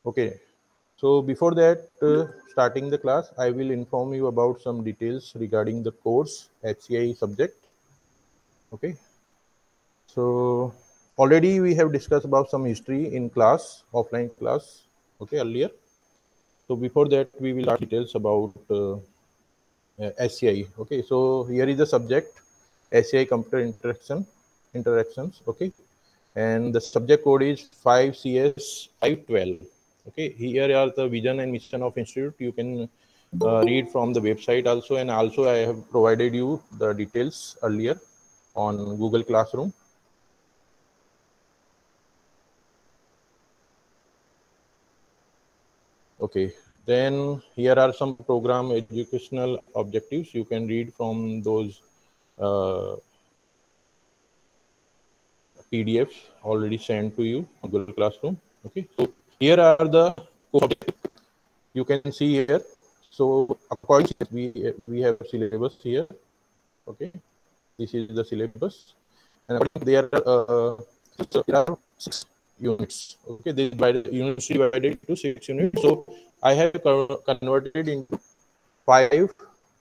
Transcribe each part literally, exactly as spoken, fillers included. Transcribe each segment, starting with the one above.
Okay, so before that, uh, starting the class, I will inform you about some details regarding the course H C I subject. Okay, so already we have discussed about some history in class, offline class, okay, earlier. So before that, we will start details about uh, uh, S C I. Okay, so here is the subject S C I computer interaction interactions. Okay, and the subject code is five C S five twelve. Okay, here are the vision and mission of institute. You can uh, read from the website also, and also I have provided you the details earlier on Google Classroom. Okay, then here are some program educational objectives. You can read from those uh, P D Fs already sent to you on Google Classroom. Okay, so here are the core objectives. You can see here. So according to we we have syllabus here. Okay, this is the syllabus, and according there uh, so there are six units. Okay, this divided units divided into six units. So I have converted into five.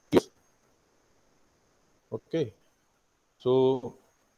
Okay, so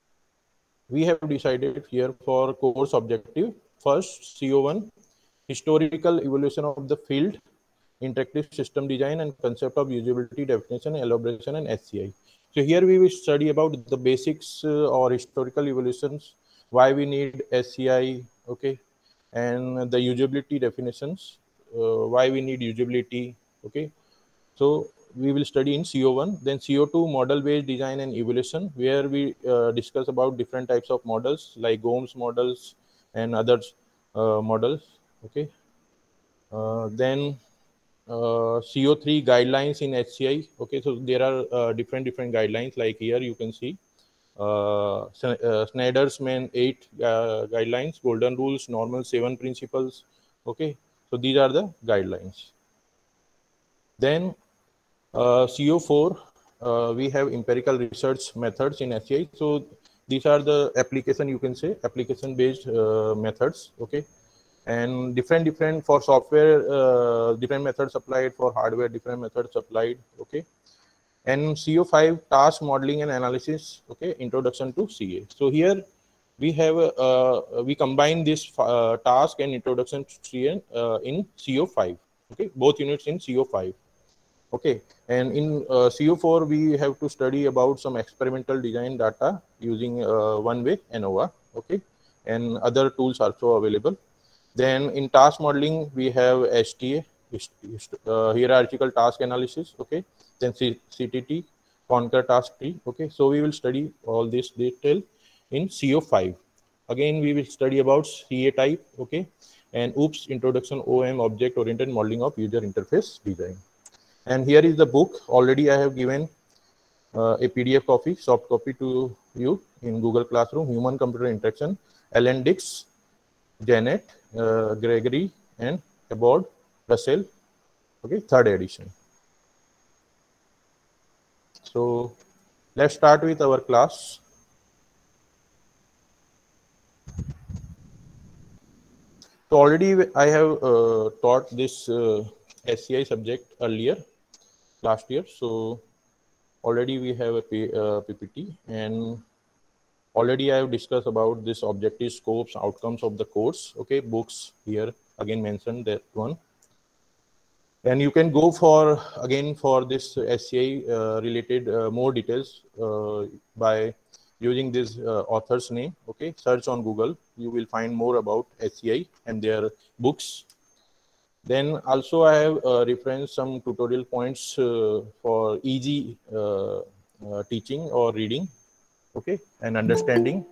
we have decided here for course objective. First, C O one, historical evolution of the field, interactive system design and concept of usability, definition, elaboration, and S C I. So here we will study about the basics uh, or historical evolutions, why we need S C I, okay, and the usability definitions, uh, why we need usability, okay. So we will study in C O one, then C O two model-based design and evolution, where we uh, discuss about different types of models like Gomes models and others uh, models. Okay. Uh, then uh, C O three guidelines in H C I. Okay, so there are uh, different different guidelines. Like here you can see uh, uh, Snyder's main eight uh, guidelines, golden rules, normal seven principles. Okay, so these are the guidelines. Then uh, C O four, uh, we have empirical research methods in S C I. So these are the application, you can say, application based uh, methods. Okay, and different different for software, uh, different methods applied, for hardware different methods applied. Okay, and C O five, task modeling and analysis. Okay, introduction to C A. So here we have uh, we combine this uh, task and introduction to C A uh, in C O five. Okay, both units in C O five. Okay, and in uh, C O four we have to study about some experimental design data using uh, one-way ANOVA. Okay, and other tools also available. Then in task modeling we have H T A, uh, hierarchical task analysis. Okay, then C T T, Conquer task tree. Okay, so we will study all this detail in C O five. Again we will study about C A type. Okay, and OOPS, introduction O M, object oriented modeling of user interface design. And here is the book. Already I have given uh, a P D F copy, soft copy to you in Google Classroom, Human Computer Interaction, Alan Dix, Janet, uh, Gregory, and Abord, Russell. Okay, third edition. So let's start with our class. So already I have uh, taught this uh, S C I subject earlier, last year. So already we have a P, uh, P P T, and already I have discussed about this objective, scopes, outcomes of the course. Okay, books here again mentioned that one. And you can go for again for this S C I uh, related uh, more details uh, by using this uh, author's name. Okay, search on Google. You will find more about S C I and their books. Then also I have uh, referenced some tutorial points uh, for easy uh, uh, teaching or reading. Okay, and understanding.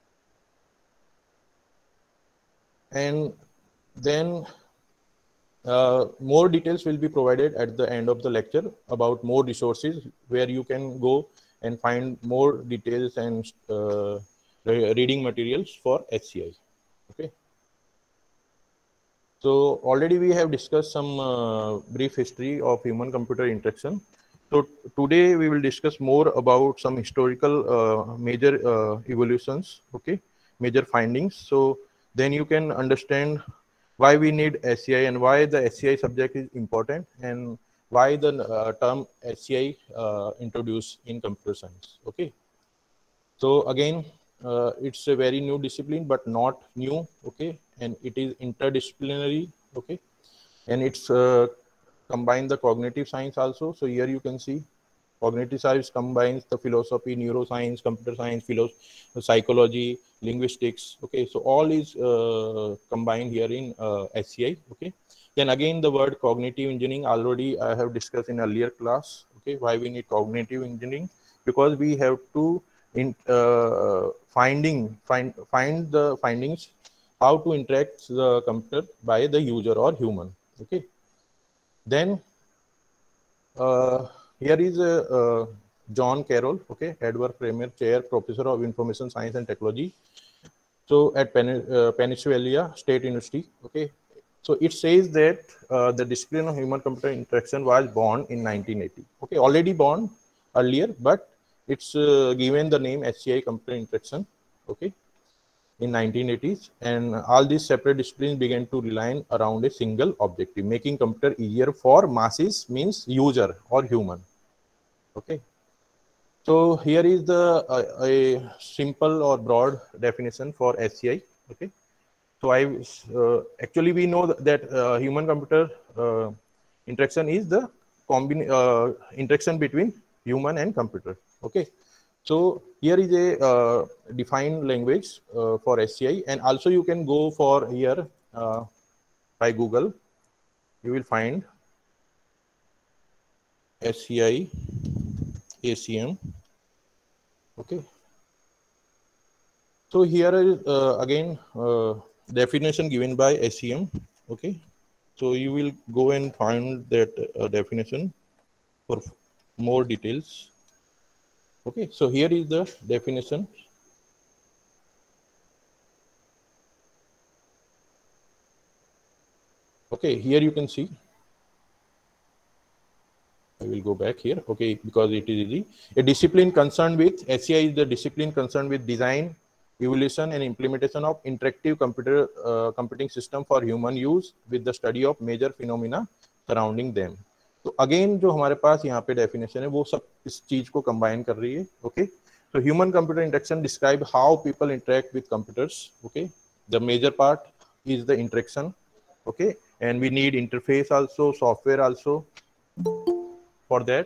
And then uh, more details will be provided at the end of the lecture about more resources where you can go and find more details and uh, reading materials for H C I. Okay. So already we have discussed some uh, brief history of human-computer interaction. So today we will discuss more about some historical uh, major uh, evolutions, okay, major findings. So then you can understand why we need S C I and why the S C I subject is important, and why the uh, term S C I uh, introduced in computer science. Okay. So again, uh, it's a very new discipline, but not new. Okay. And it is interdisciplinary. Okay. And it's uh, combine the cognitive science also. So here you can see cognitive science combines the philosophy, neuroscience, computer science, philosophy, psychology, linguistics. Okay, so all is uh, combined here in uh, S C I. Okay, then again the word cognitive engineering already I have discussed in earlier class. Okay, why we need cognitive engineering? Because we have to in uh, finding find find the findings how to interact the computer by the user or human. Okay, then uh, here is a uh, John Carroll, okay, Edward Premier Chair, Professor of Information Science and Technology. So at Pen uh, Pennsylvania State University, okay. So it says that uh, the discipline of human-computer interaction was born in nineteen eighty. Okay, already born earlier, but it's uh, given the name S C I computer interaction. Okay, in nineteen eighties, and all these separate disciplines began to rely around a single objective, making computer easier for masses, means user or human. Okay, so here is the uh, a simple or broad definition for S C I. Okay, so I uh, actually we know that uh, human computer uh, interaction is the combin uh, interaction between human and computer. Okay, so here is a uh, defined language uh, for S C I, and also you can go for here uh, by Google. You will find S C I A C M. Okay. So here is uh, again uh, definition given by S C M. Okay. So you will go and find that uh, definition for more details. Okay. So here is the definition. Okay, here you can see. I will go back here. Okay, because it is easy. A discipline concerned with S C I is the discipline concerned with design, evolution, and implementation of interactive computer uh, computing system for human use with the study of major phenomena surrounding them. तो again जो हमारे पास यहाँ पे definition है वो सब इस चीज को कंबाइन कर रही है. Okay, so human computer interaction describe how people interact with computers. Okay, the major part is the interaction. Okay, and we need interface also, software also for that.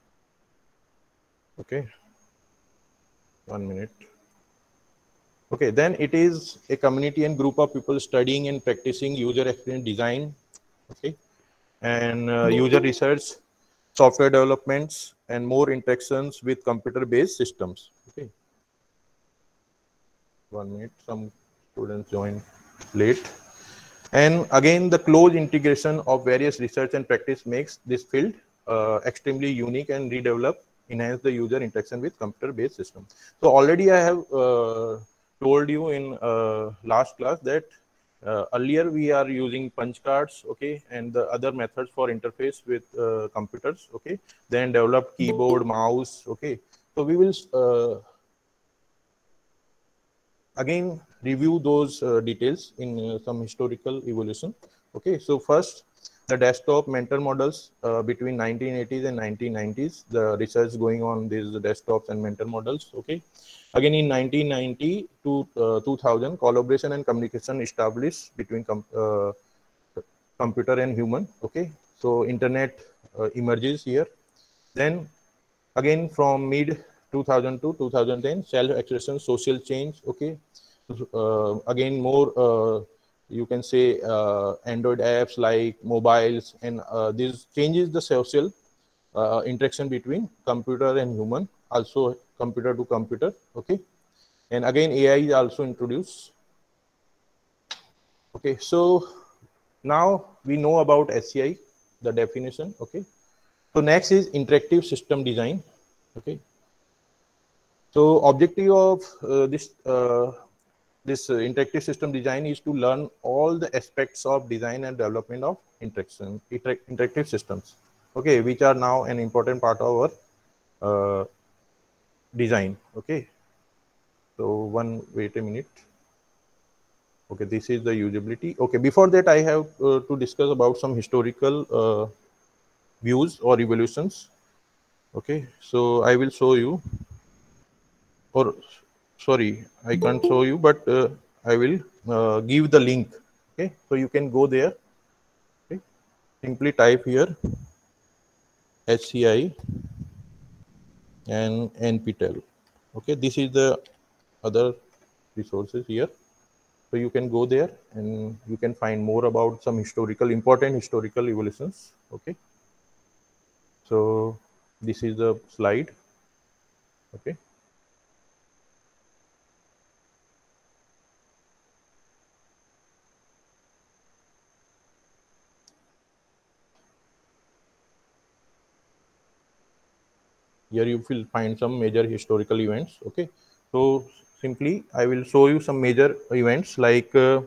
Okay, one minute. Okay, then it is a community and group of people studying and practicing user experience design. Okay, and uh, user research, software developments, and more interactions with computer-based systems. Okay, one minute. Some students join late. And again, the close integration of various research and practice makes this field uh, extremely unique and redevelop, enhance the user interaction with computer-based system. So already I have uh, told you in uh, last class that uh, earlier we are using punch cards, okay, and the other methods for interface with uh, computers, okay, then develop keyboard, mouse, okay. So we will uh, again review those uh, details in uh, some historical evolution. Okay, so first the desktop mental models uh, between nineteen eighties and nineteen nineties, the research going on these desktops and mental models. Okay, again in nineteen ninety to uh, two thousand, collaboration and communication established between com uh, computer and human. Okay, so internet uh, emerges here. Then again from mid two thousand to two thousand ten, self-expression, social change. Okay, uh, again more uh, you can say uh, Android apps like mobiles, and uh, this changes the social uh, interaction between computer and human, also computer to computer. Okay, and again A I is also introduced. Okay, so now we know about S C I, the definition. Okay, so next is interactive system design. Okay, so objective of uh, this uh, this uh, interactive system design is to learn all the aspects of design and development of interaction inter interactive systems. Okay, which are now an important part of our uh, design. Okay, so one wait a minute. Okay, this is the usability. Okay, before that I have uh, to discuss about some historical uh, views or evolutions. Okay, so I will show you, or sorry, I can't show you, but uh, I will uh, give the link. Okay, so you can go there. Okay, simply type here H C I and N P T E L. Okay, this is the other resources here. So you can go there and you can find more about some historical, important historical evolutions. Okay. So this is the slide. Okay. Here you will find some major historical events. Okay. So simply I will show you some major events like, uh,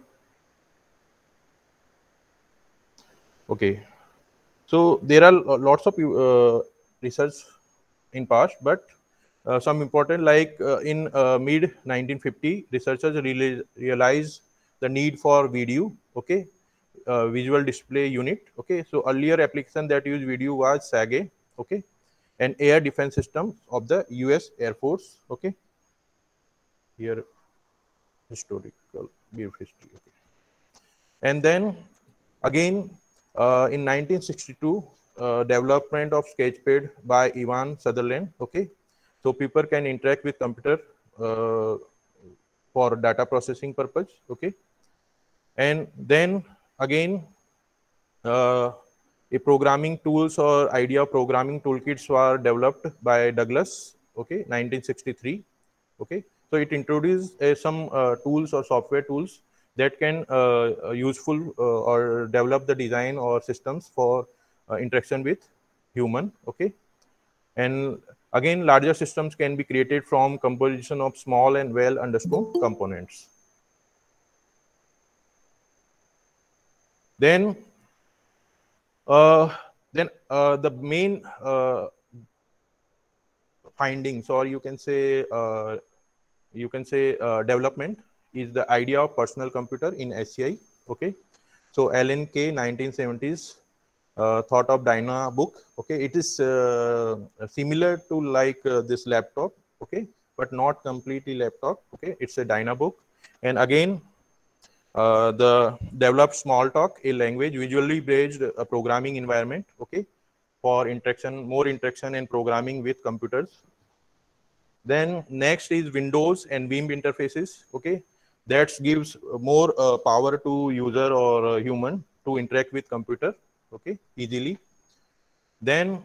okay. So there are lots of uh, research in past, but uh, some important like uh, in uh, mid nineteen fifty, researchers really realized the need for video. Okay, uh, visual display unit. Okay, so earlier application that used video was SAGE. Okay, an air defense system of the U S Air Force. Okay, here historical brief history. Okay. And then again uh, in nineteen sixty-two, uh, development of Sketchpad by Ivan Sutherland. Okay, so people can interact with computer uh, for data processing purpose. Okay, and then again uh, a programming tools or idea of programming toolkits were developed by Douglas. Okay, nineteen sixty-three. Okay, so it introduced uh, some uh, tools or software tools that can uh, uh, useful uh, or develop the design or systems for uh, interaction with human. Okay, and again larger systems can be created from composition of small and well understood components. Then uh, then uh, the main uh, findings, or you can say uh, you can say uh, development, is the idea of personal computer in S C I. Okay, so Alan Kay nineteen seventies uh, thought of Dynabook. Okay, it is uh, similar to like uh, this laptop. Okay, but not completely laptop. Okay, it's a Dynabook. And again uh, the developed Smalltalk, a language visually based uh, programming environment. Okay, for interaction, more interaction and programming with computers. Then next is Windows and Vim interfaces. Okay, that gives more uh, power to user or uh, human to interact with computer. Okay, easily. Then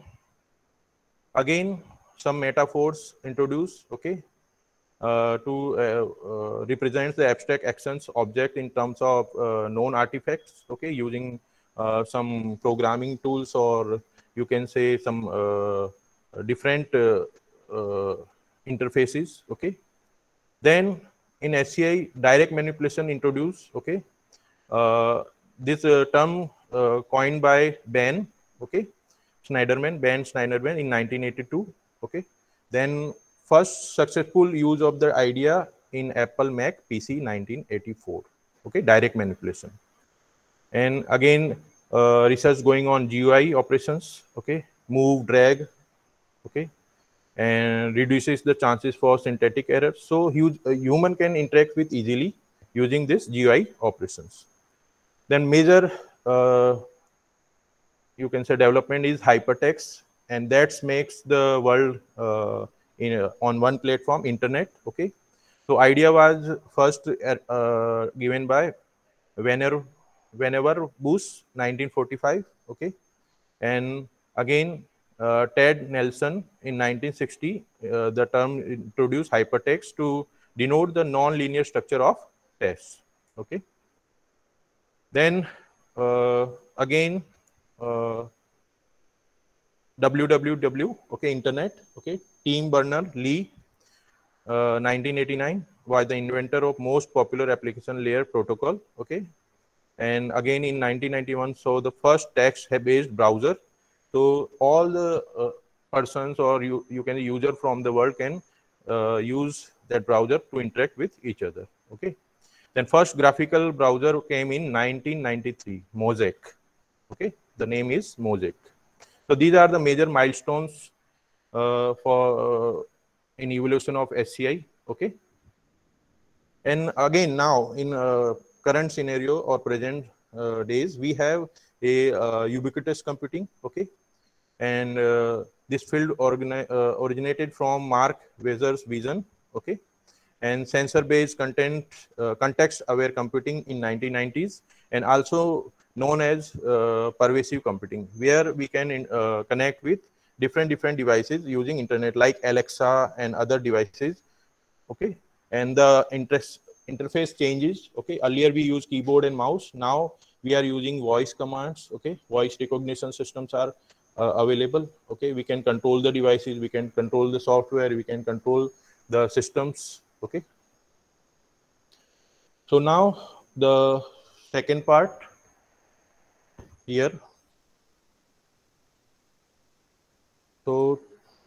again some metaphors introduced. Okay, uh, to uh, uh, represent the abstract actions object in terms of uh, known artifacts. Okay, using uh, some programming tools, or you can say some uh, different uh, uh, interfaces. Okay, then in S C I, direct manipulation introduced. Okay, uh, this uh, term uh, coined by Ben. Okay, Schneiderman, Ben Schneiderman in nineteen eighty-two. Okay, then first successful use of the idea in Apple Mac P C nineteen eighty-four. Okay, direct manipulation. And again, uh, research going on G U I operations. Okay, move, drag. Okay, and reduces the chances for synthetic errors. So huge, a human can interact with easily using this G U I operations. Then major, uh, you can say development is hypertext, and that makes the world uh, in a, on one platform, internet. Okay, so idea was first uh, given by Whenever Whenever Bush, nineteen forty-five. Okay, and again uh, Ted Nelson in nineteen sixty, uh, the term introduced hypertext to denote the non-linear structure of text. Okay, then uh, again uh, W W W, okay, internet. Okay, Tim Berners-Lee, uh, nineteen eighty-nine, was the inventor of most popular application layer protocol. Okay, and again in nineteen ninety-one, so the first text-based browser. So all the uh, persons, or you you can user from the world can uh, use that browser to interact with each other. Okay, Then first graphical browser came in nineteen ninety-three, Mosaic. Okay, the name is Mosaic. So these are the major milestones uh, for uh, in evolution of S C I. Okay, and again now in uh, current scenario or present uh, days, we have a uh, ubiquitous computing. Okay, and uh, this field organi- uh, originated from Mark Weser's vision. Okay, and sensor-based content, uh, context-aware computing in nineteen nineties, and also known as uh, pervasive computing, where we can in, uh, connect with different different devices using internet, like Alexa and other devices. Okay, and the interest interface changes. Okay, earlier we used keyboard and mouse. Now we are using voice commands. Okay, voice recognition systems are uh, available. Okay, we can control the devices, we can control the software, we can control the systems. Okay, so now the second part here. So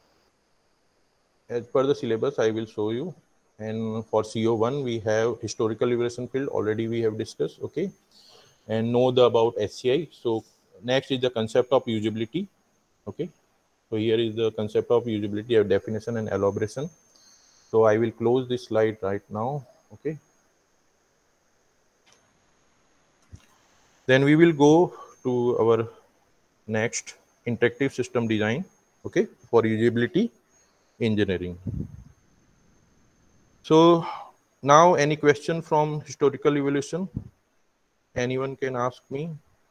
as per the syllabus, I will show you. And for C O one, we have historical evaluation field. Already we have discussed. Okay, and know the about S C I. So next is the concept of usability. Okay, so here is the concept of usability, of definition and elaboration. So I will close this slide right now. Okay, then we will go to our next, interactive system design. Okay, for usability engineering. So now any question from historical evolution? Anyone can ask me.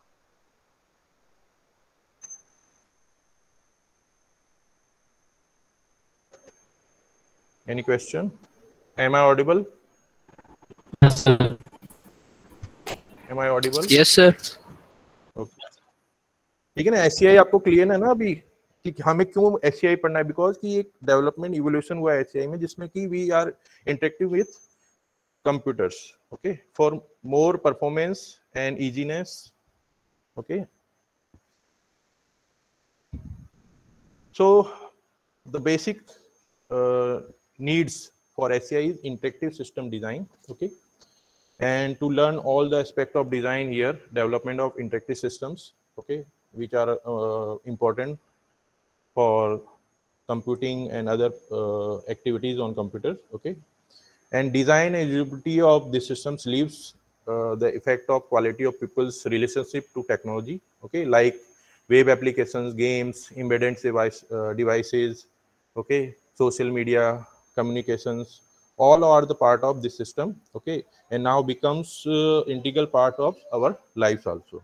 Any question? Am I audible? Yes, sir. Am I audible? Yes, sir. Okay. ठीक है ना, S C I आपको clear है ना अभी कि हमें क्यों S C I पढ़ना है? बिकॉज कि एक डेवलपमेंट इवोल्यूशन हुआ है S C I में, जिसमें कि we are interactive with computers, okay, for more performance and easiness. Okay, so the basic uh, needs for S C I is interactive system design. Okay, and to learn all the aspect of design here, development of interactive systems, okay, which are uh, important for computing and other uh, activities on computers. Okay, and design and usability of the systems leaves uh, the effect of quality of people's relationship to technology. Okay, like web applications, games, embedded device, uh, devices, okay, social media, communications, all are the part of this system. Okay, and now becomes uh, integral part of our lives also.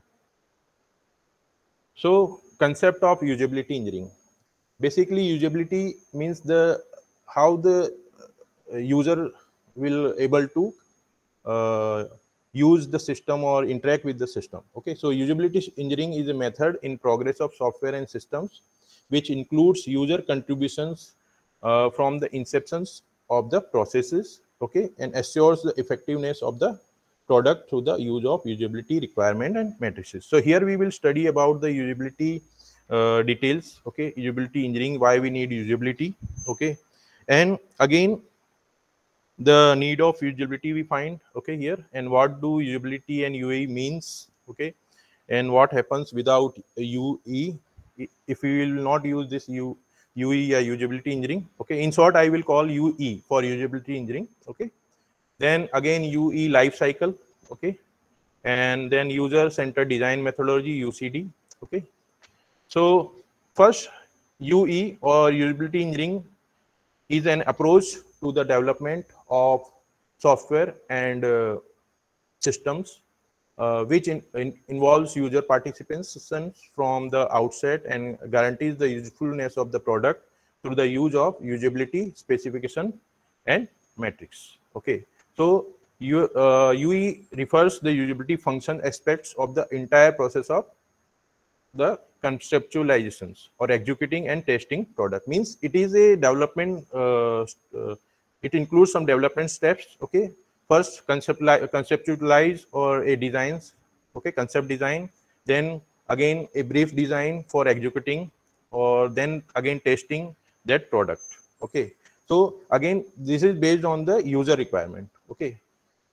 So concept of usability engineering. Basically, usability means the how the user will able to uh, use the system or interact with the system. Okay, so usability engineering is a method in progress of software and systems which includes user contributions uh, from the inceptions of the processes. Okay, and assures the effectiveness of the product through the use of usability requirement and matrices. So here we will study about the usability uh, details. Okay, usability engineering, why we need usability. Okay, and again the need of usability we find, okay, here, and what do usability and U E means. Okay, and what happens without U E if we will not use this U, UE or usability engineering. Okay, in short I will call U E for usability engineering. Okay, then again U E life cycle. Okay, and then user centered design methodology, U C D. Okay, so first, U E or usability engineering is an approach to the development of software and uh, systems uh, which in, in, involves user participation from the outset and guarantees the usefulness of the product through the use of usability specification and metrics. Okay, so U, uh, U E refers the usability function aspects of the entire process of the conceptualizations or executing and testing product. Means it is a development, uh, uh, it includes some development steps. Okay, first conceptualize, conceptualize or a designs. Okay, concept design, then again a brief design for executing, or then again testing that product. Okay, so again this is based on the user requirement. Okay,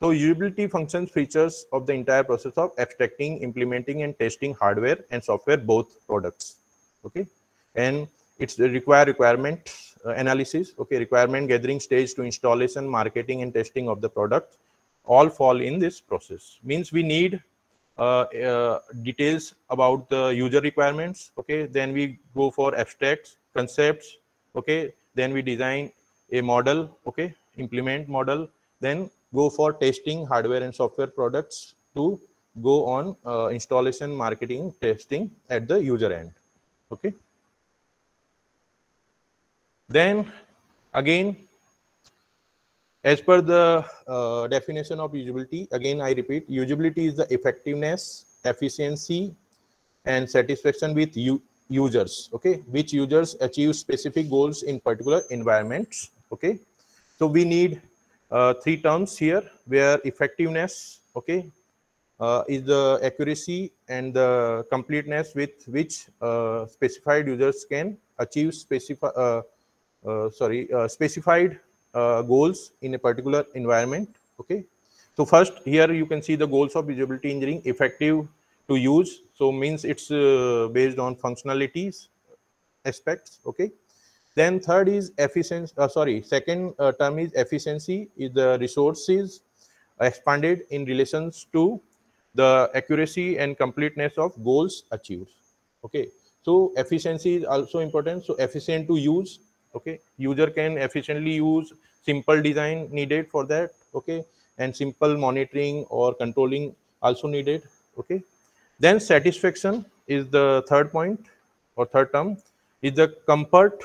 So usability functions features of the entire process of abstracting, implementing, and testing hardware and software, both products. Okay, and it's the require requirement uh, analysis. Okay, requirement gathering stage to installation, marketing, and testing of the product all fall in this process. Means we need uh, uh, details about the user requirements. Okay, then we go for abstracts, concepts. Okay, then we design a model. Okay, implement model, then go for testing hardware and software products to go on uh, installation, marketing, testing at the user end. Okay, then again, as per the uh, definition of usability, again I repeat, usability is the effectiveness, efficiency, and satisfaction with u users. Okay, which users achieve specific goals in particular environments. Okay, so we need uh, three terms here, where effectiveness, okay, uh, is the accuracy and the completeness with which uh, specified users can achieve specific uh, uh, sorry uh, specified uh, goals in a particular environment. Okay, so first here you can see the goals of usability engineering: effective to use, so means it's uh, based on functionalities aspects. Okay, then third is efficiency, uh, sorry second uh, term is efficiency, is the resources expanded in relations to the accuracy and completeness of goals achieved. Okay, so efficiency is also important, so efficient to use. Okay, user can efficiently use, simple design needed for that. Okay, and simple monitoring or controlling also needed. Okay, then satisfaction is the third point or third term, is the comfort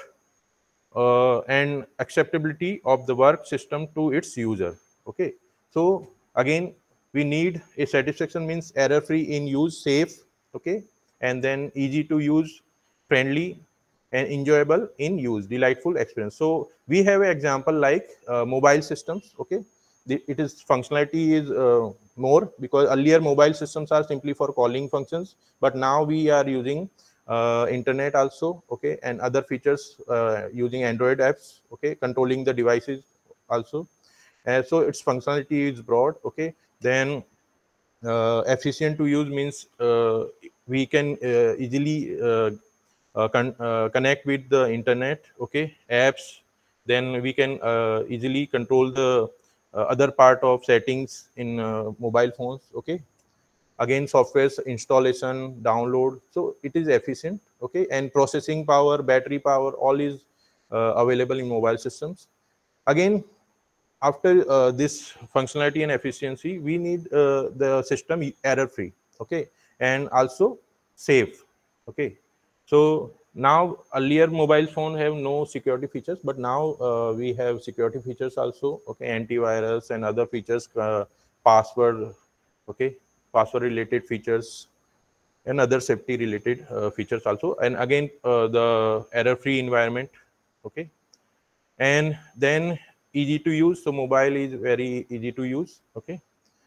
uh, and acceptability of the work system to its user. Okay, so again we need a satisfaction, means error free in use, safe. Okay, and then easy to use, friendly, and enjoyable in use, delightful experience. So we have an example like uh, mobile systems. Okay, the, it is functionality is uh, more, because earlier mobile systems are simply for calling functions, but now we are using uh, internet also. Okay, and other features uh, using Android apps. Okay, controlling the devices also, and so its functionality is broad. Okay, then uh, efficient to use means uh, we can uh, easily uh, uh, con uh, connect with the internet. Okay, apps, then we can uh, easily control the uh, other part of settings in uh, mobile phones. Okay, again software's installation, download, so it is efficient. Okay, and processing power, battery power, all is uh, available in mobile systems. Again, after uh, this functionality and efficiency, we need uh, the system error free. Okay, and also safe. Okay, so now earlier mobile phone have no security features, but now uh, we have security features also. Okay, antivirus and other features, uh, password. Okay, password related features and other safety related uh, features also, and again uh, the error free environment. Okay, and then easy to use, so mobile is very easy to use. Okay,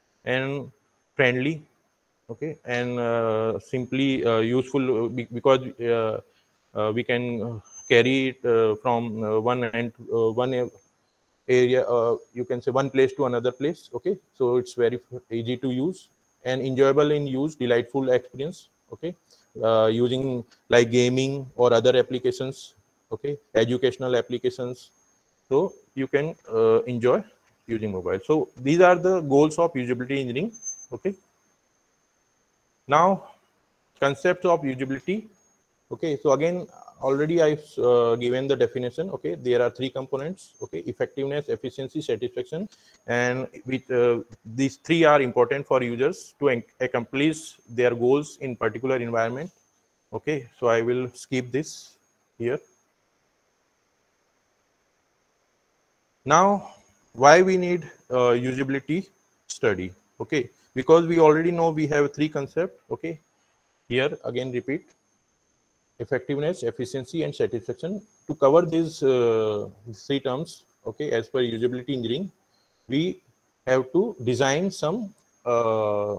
and friendly. Okay, and uh, simply uh, useful, uh, because uh, uh, we can uh, carry it uh, from uh, one end uh, one area, uh, you can say one place to another place. Okay, so it's very easy to use and enjoyable in use, delightful experience. Okay, uh, using like gaming or other applications. Okay, educational applications, so you can uh, enjoy using mobile. So these are the goals of usability engineering. Okay, now concepts of usability. Okay, so again already I've uh, given the definition. Okay, there are three components. Okay, effectiveness, efficiency, satisfaction, and with uh, these three are important for users to accomplish their goals in particular environment. Okay, so I will skip this here. Now, why we need uh, usability study? Okay, because we already know we have three concepts. Okay, here again repeat: effectiveness, efficiency, and satisfaction. To cover these uh, three terms, okay, as per usability engineering, we have to design some uh,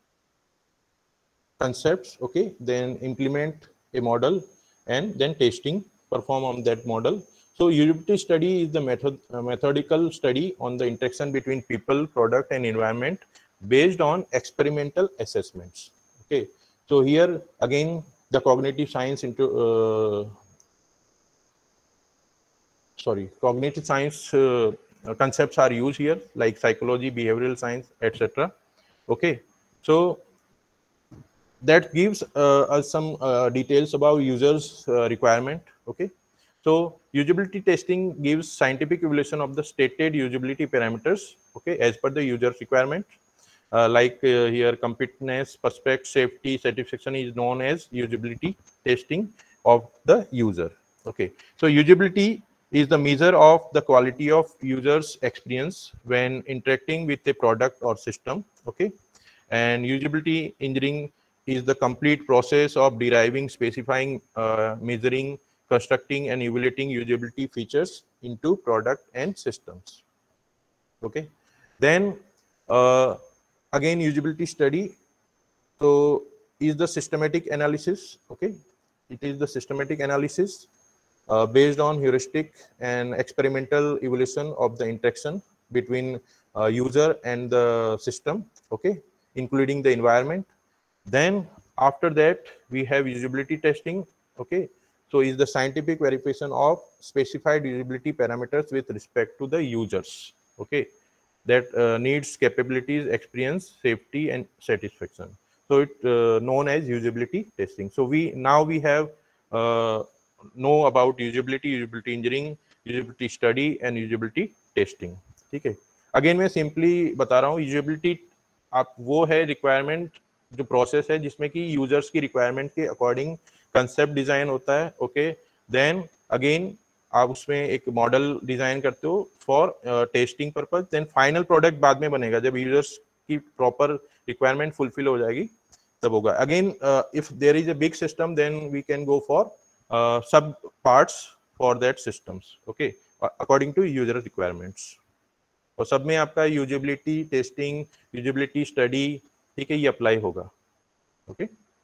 concepts. Okay, then implement a model, and then testing, perform on that model. So usability study is the method, uh, methodical study on the interaction between people, product, and environment based on experimental assessments. Okay, so here again the cognitive science into uh, sorry cognitive science uh, concepts are used here, like psychology, behavioral science, et cetera. Okay, so that gives uh, us some uh, details about users uh, requirement. Okay, so usability testing gives scientific evaluation of the stated usability parameters, okay, as per the user's requirement. Uh, like uh, here, completeness, prospect, safety, satisfaction is known as usability testing of the user. Okay, so usability is the measure of the quality of user's experience when interacting with a product or system. Okay, and usability engineering is the complete process of deriving, specifying, uh, measuring, constructing, and evaluating usability features into product and systems. Okay, then uh, again usability study so is the systematic analysis. Okay, it is the systematic analysis uh, based on heuristic and experimental evaluation of the interaction between uh, user and the system, okay, including the environment. Then after that we have usability testing. Okay, so is the scientific verification of specified usability parameters with respect to the users, okay, that uh, needs, capabilities, experience, safety, and satisfaction. So it uh, known as usability testing. So we now we have uh, know about usability, usability engineering, usability study, and usability testing. ठीक है, again मैं simply बता रहा हूँ usability आप वो है requirement जो प्रोसेस है जिसमें कि यूजर्स की रिक्वायरमेंट के अकॉर्डिंग कंसेप्ट डिजाइन होता है. ओके, देन अगेन आप उसमें एक मॉडल डिजाइन करते हो for testing purpose. Then final product बाद में बनेगा जब यूजर्स की प्रॉपर रिक्वायरमेंट फुलफिल हो जाएगी तब होगा. Again if there is a big system then we can go for sub parts for that systems. Okay, according to user requirements. और सब में आपका यूजेबिलिटी टेस्टिंग, यूजेबिलिटी स्टडी, ठीक है, ये अप्लाई होगा. Okay,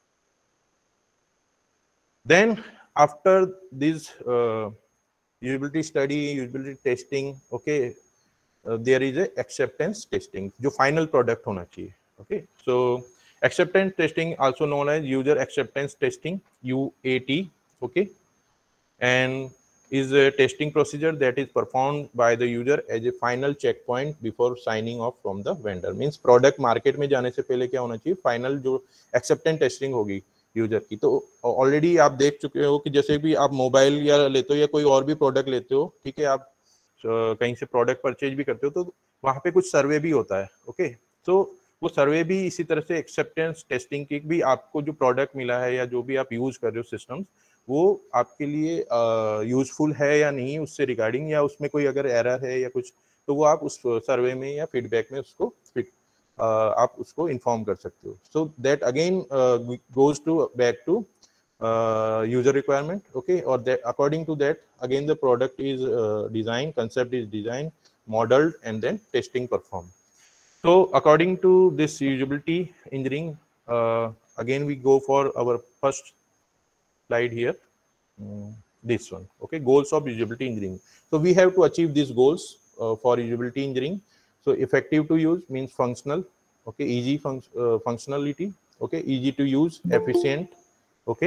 then after this usability study, usability testing, okay, uh, there is a acceptance testing जो final product होना चाहिए. Okay, so acceptance testing also known as user acceptance testing, U A T. Okay, and is a testing procedure that is performed by the user as a final checkpoint before signing off from the vendor. Means product market में जाने से पहले क्या होना चाहिए, final जो acceptance testing होगी user की. तो ऑलरेडी आप देख चुके हो कि जैसे भी आप मोबाइल या लेते हो या कोई और भी प्रोडक्ट लेते हो, ठीक है, आप कहीं से प्रोडक्ट परचेज भी करते हो तो वहां पे कुछ सर्वे भी होता है. ओके, तो वो सर्वे भी इसी तरह से एक्सेप्टेंस टेस्टिंग की भी आपको जो प्रोडक्ट मिला है या जो भी आप यूज कर रहे हो सिस्टम्स वो आपके लिए यूजफुल uh, है या नहीं उससे रिगार्डिंग, या उसमें कोई अगर एरर है या कुछ तो वो आप उस सर्वे में या फीडबैक में उसको फिट Uh, आप उसको इन्फॉर्म कर सकते हो. So that again goes to back to user requirement. Okay, और according to that again the product is design, concept is design, modelled and then testing perform. So according to this usability engineering, uh, again we go for our first slide here, um, this one. Okay, goals of usability engineering. So we have to achieve these goals uh, for usability engineering. So effective to use means functional, okay, easy func uh, functionality, okay, easy to use, efficient, okay,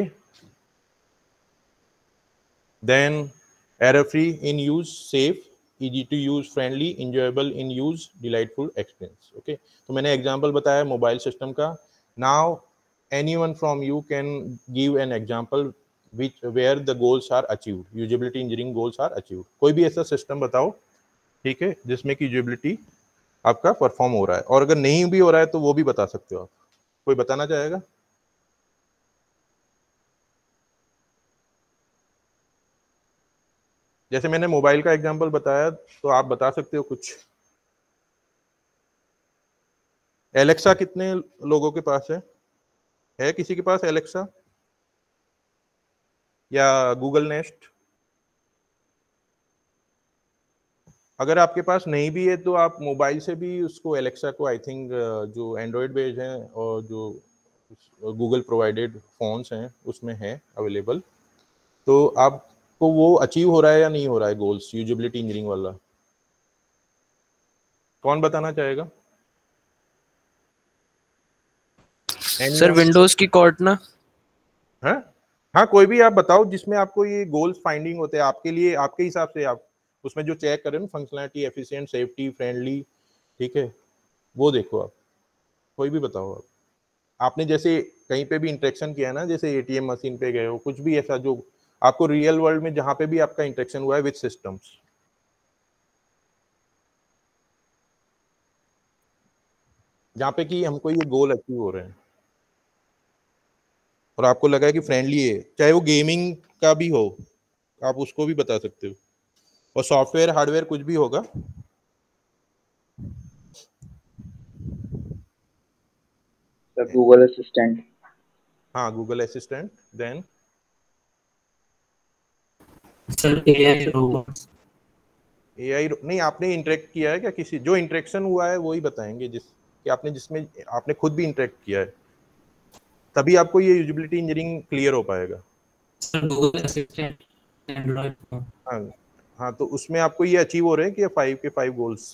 then error free in use, safe, easy to use, friendly, enjoyable in use, delightful experience. Okay, तो मैंने example बताया mobile system का. Now anyone from you can give an example which where the goals are achieved, usability engineering goals are achieved. कोई भी ऐसा system बताओ, ठीक है, जिसमें की यूजेबिलिटी आपका परफॉर्म हो रहा है, और अगर नहीं भी हो रहा है तो वो भी बता सकते हो आप. कोई बताना चाहेगा? जैसे मैंने मोबाइल का एग्जांपल बताया तो आप बता सकते हो कुछ. एलेक्सा कितने लोगों के पास है? है किसी के पास एलेक्सा या गूगल नेस्ट? अगर आपके पास नहीं भी है तो आप मोबाइल से भी उसको एलेक्सा को, आई थिंक जो एंड्रॉयड बेस्ड हैं और जो गूगल प्रोवाइडेड फोन्स हैं उसमें है अवेलेबल, तो आप को वो अचीव हो रहा है या नहीं हो रहा है गोल्स, यूजेबिलिटी इंजीनियरिंग वाला? कौन बताना चाहेगा? सर विंडोज की कॉर्ड ना। हाँ हाँ, कोई भी आप बताओ जिसमें आपको ये गोल्स फाइंडिंग होते हैं आपके लिए, आपके हिसाब से आप उसमें जो चेक करें ना, फंक्शनलिटी, एफिशिएंट, सेफ्टी, फ्रेंडली, ठीक है, वो देखो आप, कोई भी बताओ आप। आपने जैसे कहीं पे भी इंटरेक्शन किया है ना, जैसे एटीएम मशीन पे गए हो, कुछ भी ऐसा जो आपको रियल वर्ल्ड में जहां पे भी आपका इंटरेक्शन हुआ है विद सिस्टम्स, जहाँ पे कि हमको ये गोल अचीव हो रहे हैं और आपको लगा है कि फ्रेंडली है, चाहे वो गेमिंग का भी हो, आप उसको भी बता सकते हो, और सॉफ्टवेयर हार्डवेयर कुछ भी होगा। Google assistant. हाँ, Google assistant. Then sir AI robots. AI नहीं, आपने इंटरेक्ट किया है क्या किसी, जो इंटरेक्शन हुआ है वही बताएंगे, जिस कि आपने जिसमें आपने खुद भी इंटरेक्ट किया है, तभी आपको ये यूजिबिलिटी इंजीनियरिंग क्लियर हो पाएगा। Sir Google assistant Android phone. हाँ हाँ, तो उसमें आपको ये अचीव हो रहे हैं कि फाइव के फाइव गोल्स।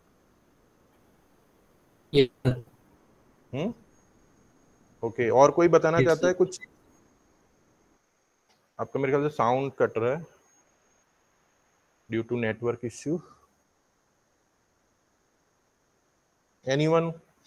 ये हम्म ओके, और कोई बताना Yes, चाहता sir. है कुछ? आपका मेरे ख्याल से साउंड कट रहा है due to network issue. Anyone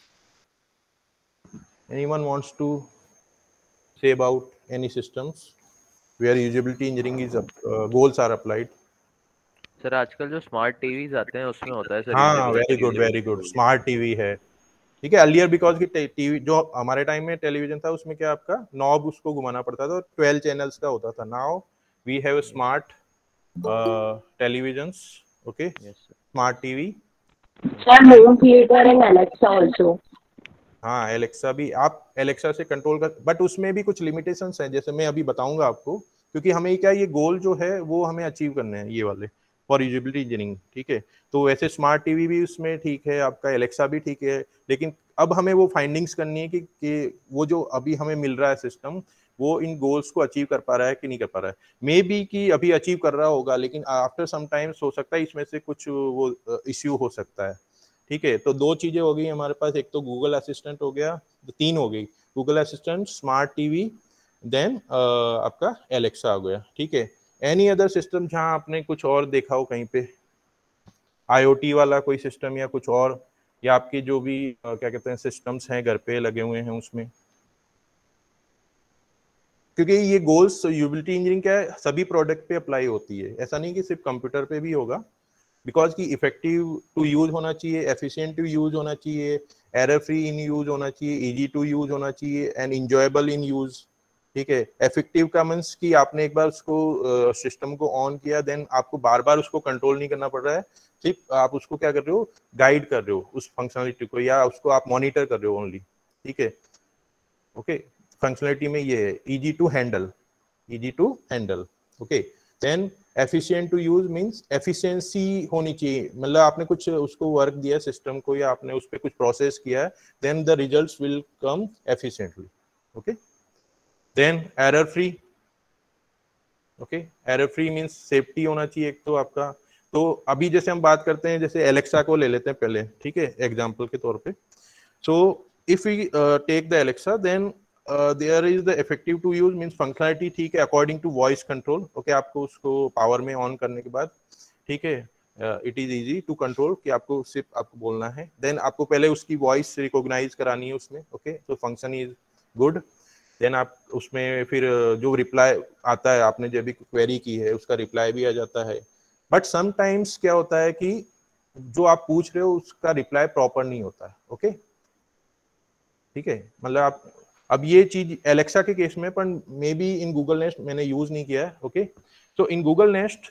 anyone wants to say about any systems where usability engineering is uh, goals are applied? Sir आजकल जो स्मार्ट टीवीज आते हैं उसमें होता है सर हाँ, very good very good, smart TV है, ठीक है। अर्लियर बिकॉज की टीवी जो हमारे टाइम में टेलीविजन था उसमें क्या आपका नॉब उसको घुमाना पड़ता था, ट्वेल्व चैनल्स का होता था। Now we have smart televisions, okay, smart TV. Sir, home theater and Alexa also. हाँ, एलेक्सा भी, आप एलेक्सा से कंट्रोल कर, बट उसमें भी कुछ लिमिटेशंस हैं, जैसे मैं अभी बताऊंगा आपको, क्योंकि हमें क्या ये गोल जो है वो हमें अचीव करने हैं ये वाले फॉर यूजिबिलिटी इंजीनियरिंग, ठीक है। तो वैसे स्मार्ट टीवी भी उसमें ठीक है, आपका एलेक्सा भी ठीक है, लेकिन अब हमें वो फाइंडिंग्स करनी है कि, कि वो जो अभी हमें मिल रहा है सिस्टम, वो इन गोल्स को अचीव कर पा रहा है कि नहीं कर पा रहा है। मे बी कि अभी अचीव कर रहा होगा, लेकिन आफ्टर सम टाइम्स हो सकता है इसमें से कुछ वो इश्यू हो सकता है, ठीक है। तो दो चीजें हो गई हमारे पास, एक तो गूगल असिस्टेंट हो गया, तो तीन हो गई, Google assistant, smart TV, then आपका एलेक्सा हो गया, ठीक है। एनी अदर सिस्टम जहां आपने कुछ और देखा हो कहीं पे, आईओटी वाला कोई सिस्टम या कुछ और, या आपकी जो भी uh, क्या कहते हैं सिस्टम्स हैं घर पे लगे हुए हैं उसमें, क्योंकि ये गोल्स यूटिलिटी इंजीनियरिंग क्या है, सभी प्रोडक्ट पे अप्लाई होती है, ऐसा नहीं कि सिर्फ कंप्यूटर पे भी होगा, बिकॉज की इफेक्टिव टू यूज होना चाहिए, एफिशिएंट टू यूज होना चाहिए, एरर फ्री इन यूज होना चाहिए, इजी टू यूज होना चाहिए, एंड इंजॉयबल इन यूज, ठीक है। इफेक्टिव का मींस कि आपने एक बार उसको सिस्टम uh, को ऑन किया, देन आपको बार बार उसको कंट्रोल नहीं करना पड़ रहा है, सिर्फ आप उसको क्या कर रहे हो, गाइड कर रहे हो उस फंक्शनलिटी को, या उसको आप मॉनिटर कर रहे हो ओनली, ठीक है, ओके। फंक्शनलिटी में ये है easy to handle, easy to handle, okay. Then efficient to use means efficiency होनी चाहिए, मतलब आपने कुछ उसको वर्क दिया सिस्टम को, या आपने उस पर कुछ प्रोसेस किया है, then the results will come efficiently, okay. Then error free, okay, error free means safety होना चाहिए एक तो आपका। तो अभी जैसे हम बात करते हैं, जैसे एलेक्सा को ले लेते हैं पहले, ठीक है, एग्जांपल के तौर पे। So if we take the Alexa, then there is the effective to use means functionality, ठीक है, according to voice control, okay. आपको उसको पावर में ऑन करने के बाद, ठीक है, it is easy to control कि आपको सिर्फ आपको बोलना है, देन आपको पहले उसकी वॉइस रिकॉग्नाइज करानी है उसमें, ओके, तो फंक्शन इज गुड। देन आप उसमें फिर जो रिप्लाई आता है, आपने जब भी क्वेरी की है उसका रिप्लाई भी आ जाता है, बट समटाइम्स क्या होता है कि जो आप पूछ रहे हो उसका रिप्लाई प्रॉपर नहीं होता है, ओके, ठीक है। मतलब आप, अब ये चीज एलेक्सा के केस में, पर maybe in Google nest मैंने यूज नहीं किया है, ओके। तो इन गूगल नेस्ट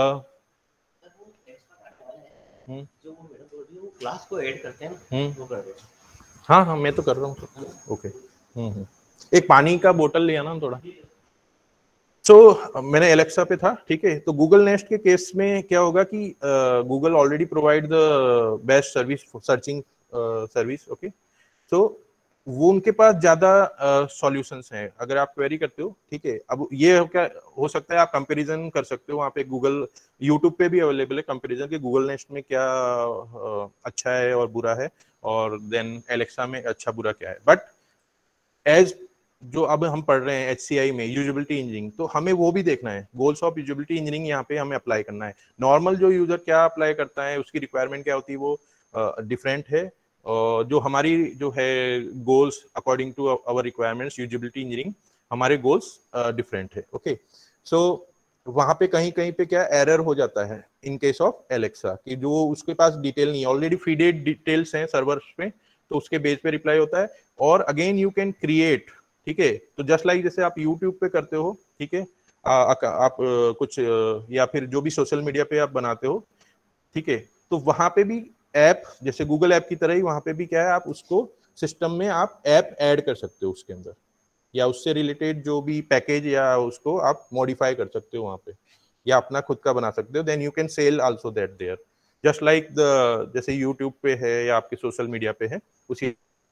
जो वो मैडम बोल रही है वो क्लास को ऐड करते हैं, वो कर रहे हैं। हाँ हाँ, मैं तो कर रहा हूँ, ओके। हम्म एक पानी का बोतल लिया ना थोड़ा। सो so, मैंने एलेक्सा पे था, ठीक है। तो गूगल नेस्ट के केस में क्या होगा कि Google already provide the best service, searching service, okay. So वो उनके पास ज्यादा सॉल्यूशंस हैं अगर आप क्वेरी करते हो, ठीक है। अब ये क्या हो सकता है, आप कंपैरिजन कर सकते हो वहाँ पे, गूगल यूट्यूब पे भी अवेलेबल है कंपैरिजन कि गूगल नेस्ट में क्या uh, अच्छा है और बुरा है, और देन एलेक्सा में अच्छा बुरा क्या है। बट एज जो अब हम पढ़ रहे हैं एचसीआई में यूजेबिलिटी इंजीनियरिंग, तो हमें वो भी देखना है, गोल्स ऑफ यूजेबिलिटी इंजीनियरिंग यहाँ पे हमें अप्लाई करना है। नॉर्मल जो यूजर क्या अप्लाई करता है, उसकी रिक्वायरमेंट क्या होती है, वो डिफरेंट uh, है। और जो हमारी जो है goals according to our requirements usability engineering, हमारे गोल्स डिफरेंट है। ओके, सो वहां पे कहीं कहीं पे क्या एरर हो जाता है इन केस ऑफ एलेक्सा, कि जो उसके पास डिटेल नहीं है, ऑलरेडी फीडेड डिटेल्स हैं सर्वर्स पे, तो उसके बेस पे रिप्लाई होता है। और अगेन यू कैन क्रिएट, ठीक है, तो जस्ट लाइक जैसे आप यूट्यूब पे करते हो, ठीक है, आप आ, कुछ या फिर जो भी सोशल मीडिया पे आप बनाते हो, ठीक है, तो वहां पे भी ऐप जैसे गूगल ऐप की तरह ही वहां पे भी क्या है, आप उसको सिस्टम में आप ऐप ऐड कर सकते हो उसके अंदर, या उससे रिलेटेड जो भी पैकेज या उसको आप मॉडिफाई कर सकते हो वहां पे, या अपना खुद का बना सकते हो। Then you can sell also that there, just like the जैसे यूट्यूब पे है या आपके सोशल मीडिया पे है, उसी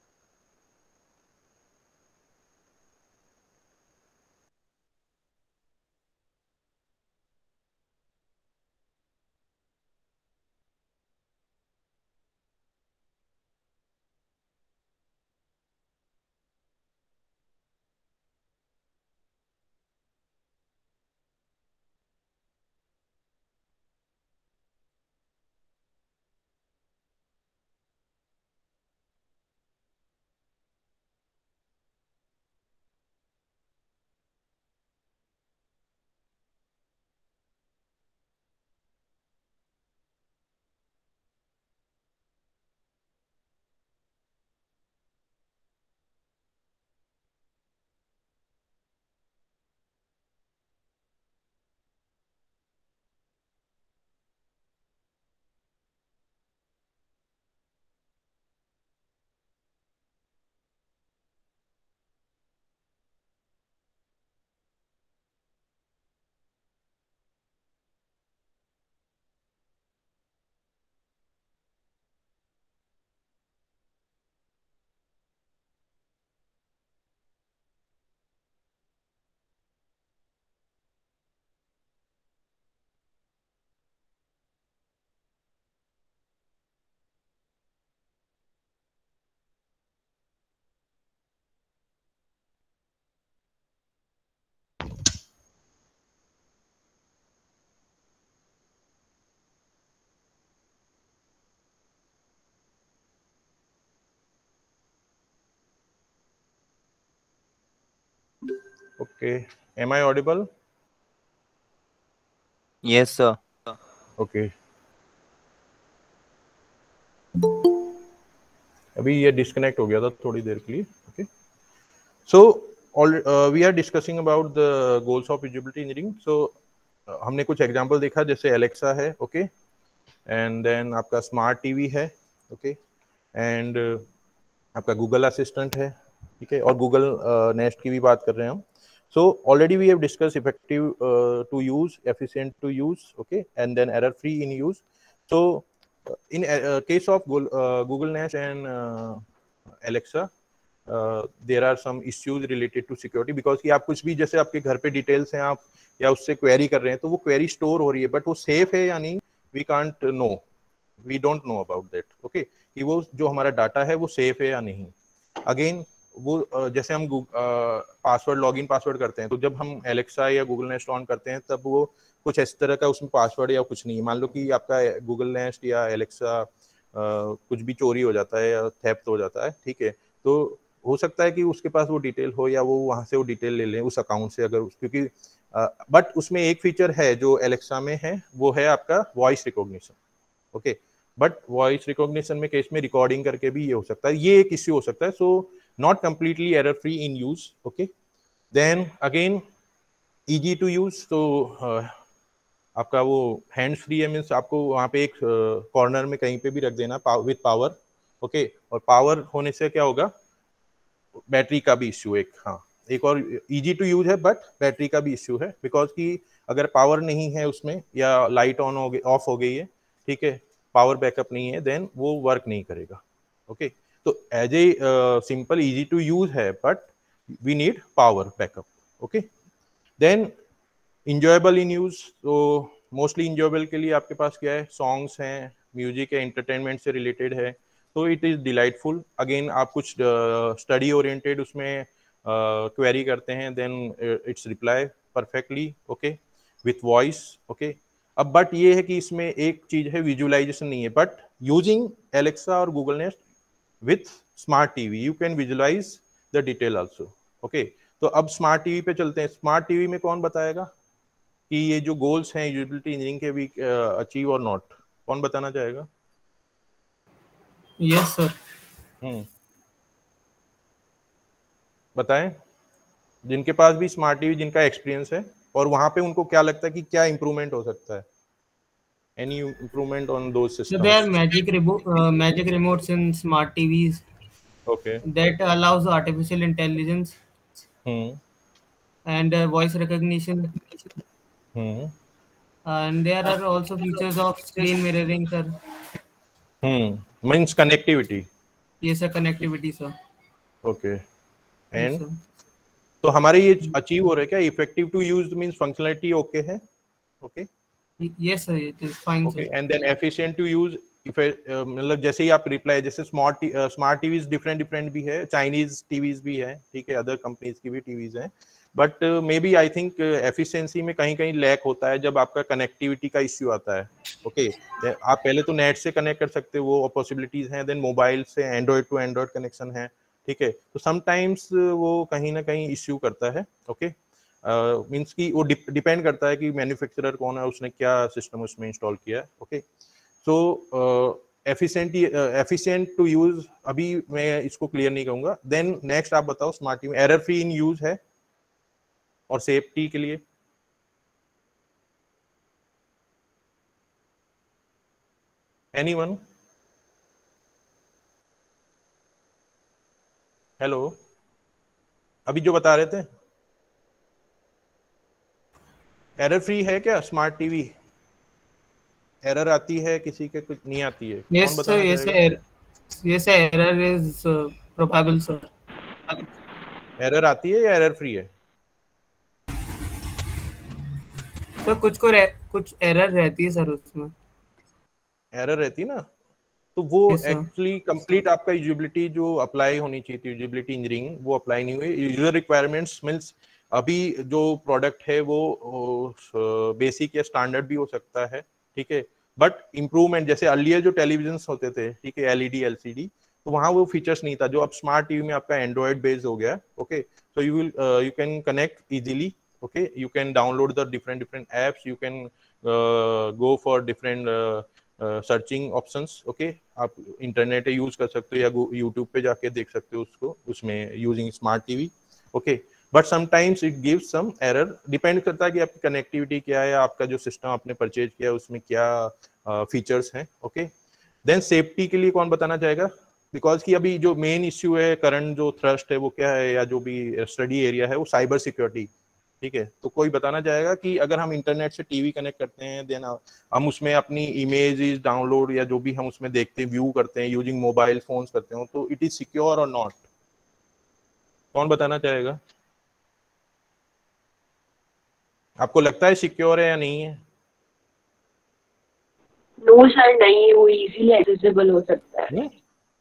Okay. Am I audible? Yes, sir. Okay. अभी ये डिस्कनेक्ट हो गया था थोड़ी देर के लिए. Okay, so we are discussing about the goals of usability engineering. So हमने कुछ एग्जांपल देखा, जैसे एलेक्सा है, ओके, एंड देन आपका स्मार्ट टीवी है, ओके, एंड आपका गूगल असिस्टेंट है, ठीक है, और गूगल नेस्ट की भी बात कर रहे हैं हम. So already we have discussed effective uh, to use, efficient to use, okay, and then error free in use. So uh, in uh, case of Google, uh, Google Nest and uh, Alexa, uh, there are some issues related to security, because कि आप कुछ भी जैसे आपके घर पे details हैं, आप या उससे क्वेरी कर रहे हैं, तो वो क्वेरी स्टोर हो रही है, बट वो सेफ है या नहीं, we can't know, we don't know about that, okay, कि वो जो हमारा डाटा है वो सेफ है या नहीं. अगेन वो जैसे हम पासवर्ड लॉगिन पासवर्ड करते हैं, तो जब हम एलेक्सा या गूगल नेस्ट ऑन करते हैं, तब वो कुछ इस तरह का उसमें पासवर्ड या कुछ नहीं है. मान लो कि आपका गूगल नेस्ट या एलेक्सा कुछ भी चोरी हो जाता है या थेफ्ट हो जाता है, ठीक है, तो हो सकता है कि उसके पास वो डिटेल हो, या वो वहां से वो डिटेल ले लें उस अकाउंट से, अगर क्योंकि बट उसमें एक फीचर है जो एलेक्सा में है, वो है आपका voice recognition, okay, but voice recognition में केस में रिकॉर्डिंग करके भी ये हो सकता है, ये एक इश्यू हो सकता है. सो not completely error free in use, okay. Then again easy to use, so uh, आपका वो हैंड्स फ्री है, मीन्स आपको वहाँ पे एक कॉर्नर uh, में कहीं पे भी रख देना विद पावर, ओके, और पावर होने से क्या होगा, बैटरी का भी इश्यू एक, हाँ, एक और इजी टू यूज है, बट बैटरी का भी इश्यू है, बिकॉज कि अगर पावर नहीं है उसमें, या लाइट ऑन हो गई, ऑफ हो गई है, ठीक है, पावर बैकअप नहीं है, देन वो वर्क नहीं करेगा, ओके. तो as a simple easy to use है, but we need power backup. Okay, then enjoyable in use, तो मोस्टली इंजॉयबल के लिए आपके पास क्या है, सॉन्ग्स हैं, म्यूजिक है, एंटरटेनमेंट से रिलेटेड है, तो इट इज डिलाइटफुल। अगेन आप कुछ स्टडी uh, ओरिएंटेड उसमें क्वेरी uh, करते हैं, then it's reply perfectly, okay, with voice. Okay, अब बट ये है कि इसमें एक चीज है, विजुअलाइजेशन नहीं है, बट यूजिंग एलेक्सा और Google Nest with smart TV you can visualise the detail also. Okay, तो अब स्मार्ट टीवी पे चलते हैं। स्मार्ट टीवी में कौन बताएगा कि ये जो गोल्स हैं यूटिलिटी इंजीनियरिंग के वी अचीव और नॉट, कौन बताना चाहेगा? Yes sir. हम्म, बताएं, जिनके पास भी स्मार्ट टीवी, जिनका एक्सपीरियंस है, और वहां पे उनको क्या लगता है कि क्या इंप्रूवमेंट हो सकता है? Any improvement on those So there are systems? magic remo- uh, magic remotes in smart T Vs okay, that allows artificial intelligence hmm and uh, voice recognition, hmm and there are also features of screen mirroring, sir. Hmm means connectivity. Yes, sir, connectivity, sir. Okay, Yes, and sir. तो हमारे ये achieve हो रहा है क्या? Effective to use means functionality okay है, okay, Yes, sir, it is fine, okay, sir. And then efficient to use. If मतलब जैसे ही आप रिप्लाई, जैसे smart smart TVs different different भी है, चाइनीज टीवीज भी है, ठीक है, अदर कंपनीज की भी टीवीज हैं, but maybe I think efficiency में कहीं कहीं लैक होता है जब आपका कनेक्टिविटी का इश्यू आता है। ओके, आप पहले तो नेट से कनेक्ट कर सकते हो, वो पॉसिबिलिटीज हैं, देन मोबाइल से एंड्रॉइड टू एंड्रॉइड कनेक्शन है, ठीक है, तो समटाइम्स वो कहीं ना कहीं इश्यू करता है। ओके, मींस की वो डिपेंड करता है कि मैन्युफैक्चरर कौन है, उसने क्या सिस्टम उसमें इंस्टॉल किया है। Okay, so efficient efficient to use अभी मैं इसको क्लियर नहीं कहूंगा। देन नेक्स्ट आप बताओ, smart TV error free in use है और सेफ्टी के लिए? एनीवन? हेलो, अभी जो बता रहे थे, एरर फ्री है क्या स्मार्ट टीवी? एरर आती है किसी के, कुछ नहीं आती है? Yes, कौन sir. बताना Yes, चाहेगा? sir. Yes, sir. Error is uh, probable, sir. Error आती है या एरर फ्री है? तो कुछ को रह, कुछ एरर रहती है सर उसमें। एरर रहती है ना, तो वो Yes, sir. एक्चुअली कंप्लीट आपका यूजिबिलिटी जो अप्लाई होनी चाहिए थी, यूजिबिलिटी इंजीनियरिंग, वो अप्लाई नहीं हुई। यूजर रिक्वायरमेंट्स मींस अभी जो प्रोडक्ट है वो बेसिक या स्टैंडर्ड भी हो सकता है, ठीक है, बट इम्प्रूवमेंट, जैसे अर्लियर जो टेलीविजन होते थे, ठीक है, एलईडी एलसीडी, तो वहाँ वो फीचर्स नहीं था जो अब स्मार्ट टीवी में आपका एंड्रॉइड बेस्ड हो गया। Okay, so you will uh, you can connect easily, okay, you can download the different different apps, you can uh, go for different uh, uh, searching options, okay, आप internet use कर सकते हो या YouTube पे जाके देख सकते हो उसको, उसमें using smart TV. Okay, but sometimes it gives some error, depend करता है कि आपकी कनेक्टिविटी क्या है, आपका जो सिस्टम आपने परचेज किया है उसमें क्या फीचर्स uh, हैं। ओके, देन सेफ्टी के लिए कौन बताना चाहेगा? बिकॉज कि अभी जो मेन इश्यू है, करंट जो थ्रस्ट है वो क्या है, या जो भी स्टडी एरिया है, वो साइबर सिक्योरिटी, ठीक है, तो कोई बताना चाहेगा कि अगर हम इंटरनेट से टीवी कनेक्ट करते हैं, देन हम उसमें अपनी इमेजेस डाउनलोड या जो भी हम उसमें देखते हैं, व्यू करते हैं यूजिंग मोबाइल फोन्स करते हो, तो इट इज सिक्योर और नॉट? कौन बताना चाहेगा? आपको लगता है सिक्योर है या नहीं है? नो सर, नहीं, वो इजीली एक्सेसिबल हो सकता है। हुँ?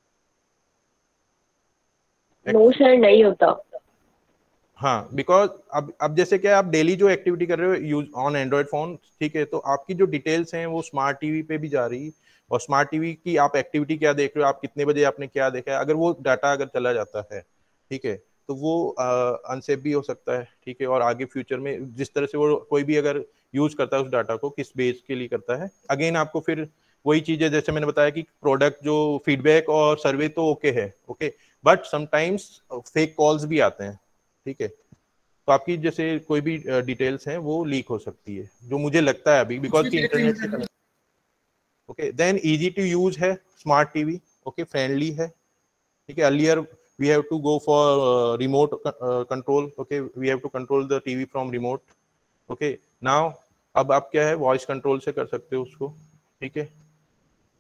नो सर, नहीं होता। हाँ, बिकॉज अब अब जैसे क्या आप डेली जो एक्टिविटी कर रहे हो यूज ऑन एंड्रॉइड फोन, ठीक है, तो आपकी जो डिटेल्स हैं वो स्मार्ट टीवी पे भी जा रही, और स्मार्ट टीवी की आप एक्टिविटी क्या देख रहे हो, आप कितने बजे आपने क्या देखा है, अगर वो डाटा अगर चला जाता है, ठीक है, तो वो अनसेफ भी हो सकता है, ठीक है, और आगे फ्यूचर में जिस तरह से वो कोई भी अगर यूज करता है उस डाटा को, किस बेस के लिए करता है, अगेन आपको फिर वही चीज है, जैसे मैंने बताया कि प्रोडक्ट जो फीडबैक और सर्वे तो ओके है, okay, but sometimes fake calls भी आते हैं, ठीक है, तो आपकी जैसे कोई भी डिटेल्स हैं वो लीक हो सकती है, जो मुझे लगता है अभी, बिकॉज की इंटरनेट से connect. Okay, then easy to use है स्मार्ट टीवी, ओके, फ्रेंडली है, ठीक है, earlier we have to go for remote control, okay, we have to control the TV from remote, okay, now अब आप क्या है वॉइस कंट्रोल से कर सकते हो उसको, ठीक है,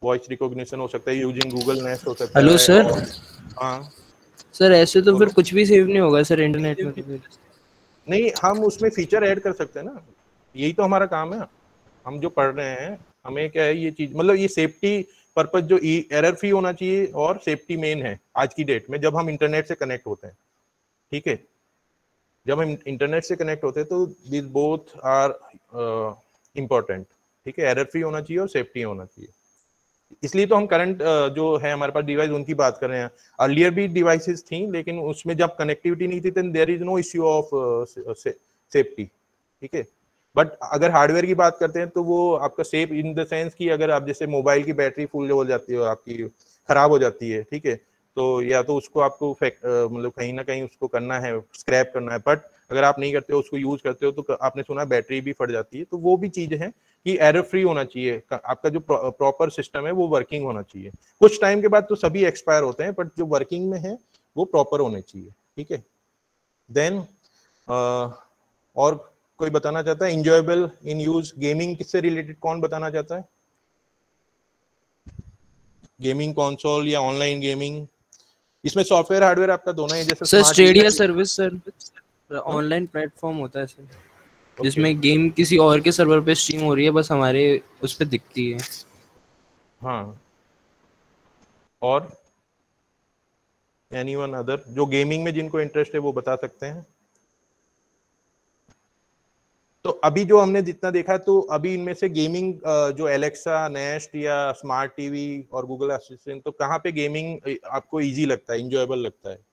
वॉइस रिकॉग्निशन हो सकता है, यूजिंग गूगल नेस्ट हो सकता है। Hello sir. हाँ सर ऐसे तो फिर कुछ भी सेव नहीं होगा सर इंटरनेट में तो फिर। नहीं, हम उसमें फीचर ऐड कर सकते हैं ना, यही तो हमारा काम है। हम जो पढ़ रहे हैं हमें क्या है ये चीज, मतलब ये सेफ्टी पर्पज जो एरर फ्री होना चाहिए और सेफ्टी मेन है आज की डेट में जब हम इंटरनेट से कनेक्ट होते हैं। ठीक है, जब हम इंटरनेट से कनेक्ट होते हैं तो दिस बोथ आर इम्पोर्टेंट। ठीक है, एरर फ्री होना चाहिए और सेफ्टी होना चाहिए। इसलिए तो हम करंट uh, जो है हमारे पास डिवाइस उनकी बात कर रहे हैं। अर्लियर भी डिवाइसेस थी लेकिन उसमें जब कनेक्टिविटी नहीं थी then there is no issue of safety. ठीक है, बट अगर हार्डवेयर की बात करते हैं तो वो आपका सेफ इन द सेंस कि अगर आप जैसे मोबाइल की बैटरी फुल हो जाती है, आपकी खराब हो जाती है, ठीक है, तो या तो उसको आपको मतलब कहीं ना कहीं उसको करना है, स्क्रैप करना है। बट अगर आप नहीं करते हो, उसको यूज करते हो, तो आपने सुना बैटरी भी फट जाती है। तो वो भी चीज है कि एरर फ्री होना चाहिए, आपका जो प्रॉपर सिस्टम है वो वर्किंग होना चाहिए। कुछ टाइम के बाद तो सभी एक्सपायर होते हैं, बट जो वर्किंग में है वो प्रॉपर होने चाहिए। ठीक है, देन और कोई बताना चाहता है इंजॉयबल इन यूज गेमिंग किससे रिलेटेड, कौन बताना चाहता है? गेमिंग कंसोल या ऑनलाइन गेमिंग, इसमें सॉफ्टवेयर हार्डवेयर आपका दोनों है। जैसे sir Stadia service sir online platform होता है सर, जिसमें गेम किसी और के सर्वर पे स्ट्रीम हो रही है, बस हमारे उस पे दिखती है। हाँ, और एनीवन अदर जो गेमिंग में जिनको इंटरेस्ट है वो बता सकते हैं। तो अभी जो हमने जितना देखा, तो अभी इनमें से गेमिंग जो एलेक्सा, नेस्ट या स्मार्ट टीवी और गूगल असिस्टेंट, तो कहाँ पे गेमिंग आपको इजी लगता है, इंजॉयबल लगता है?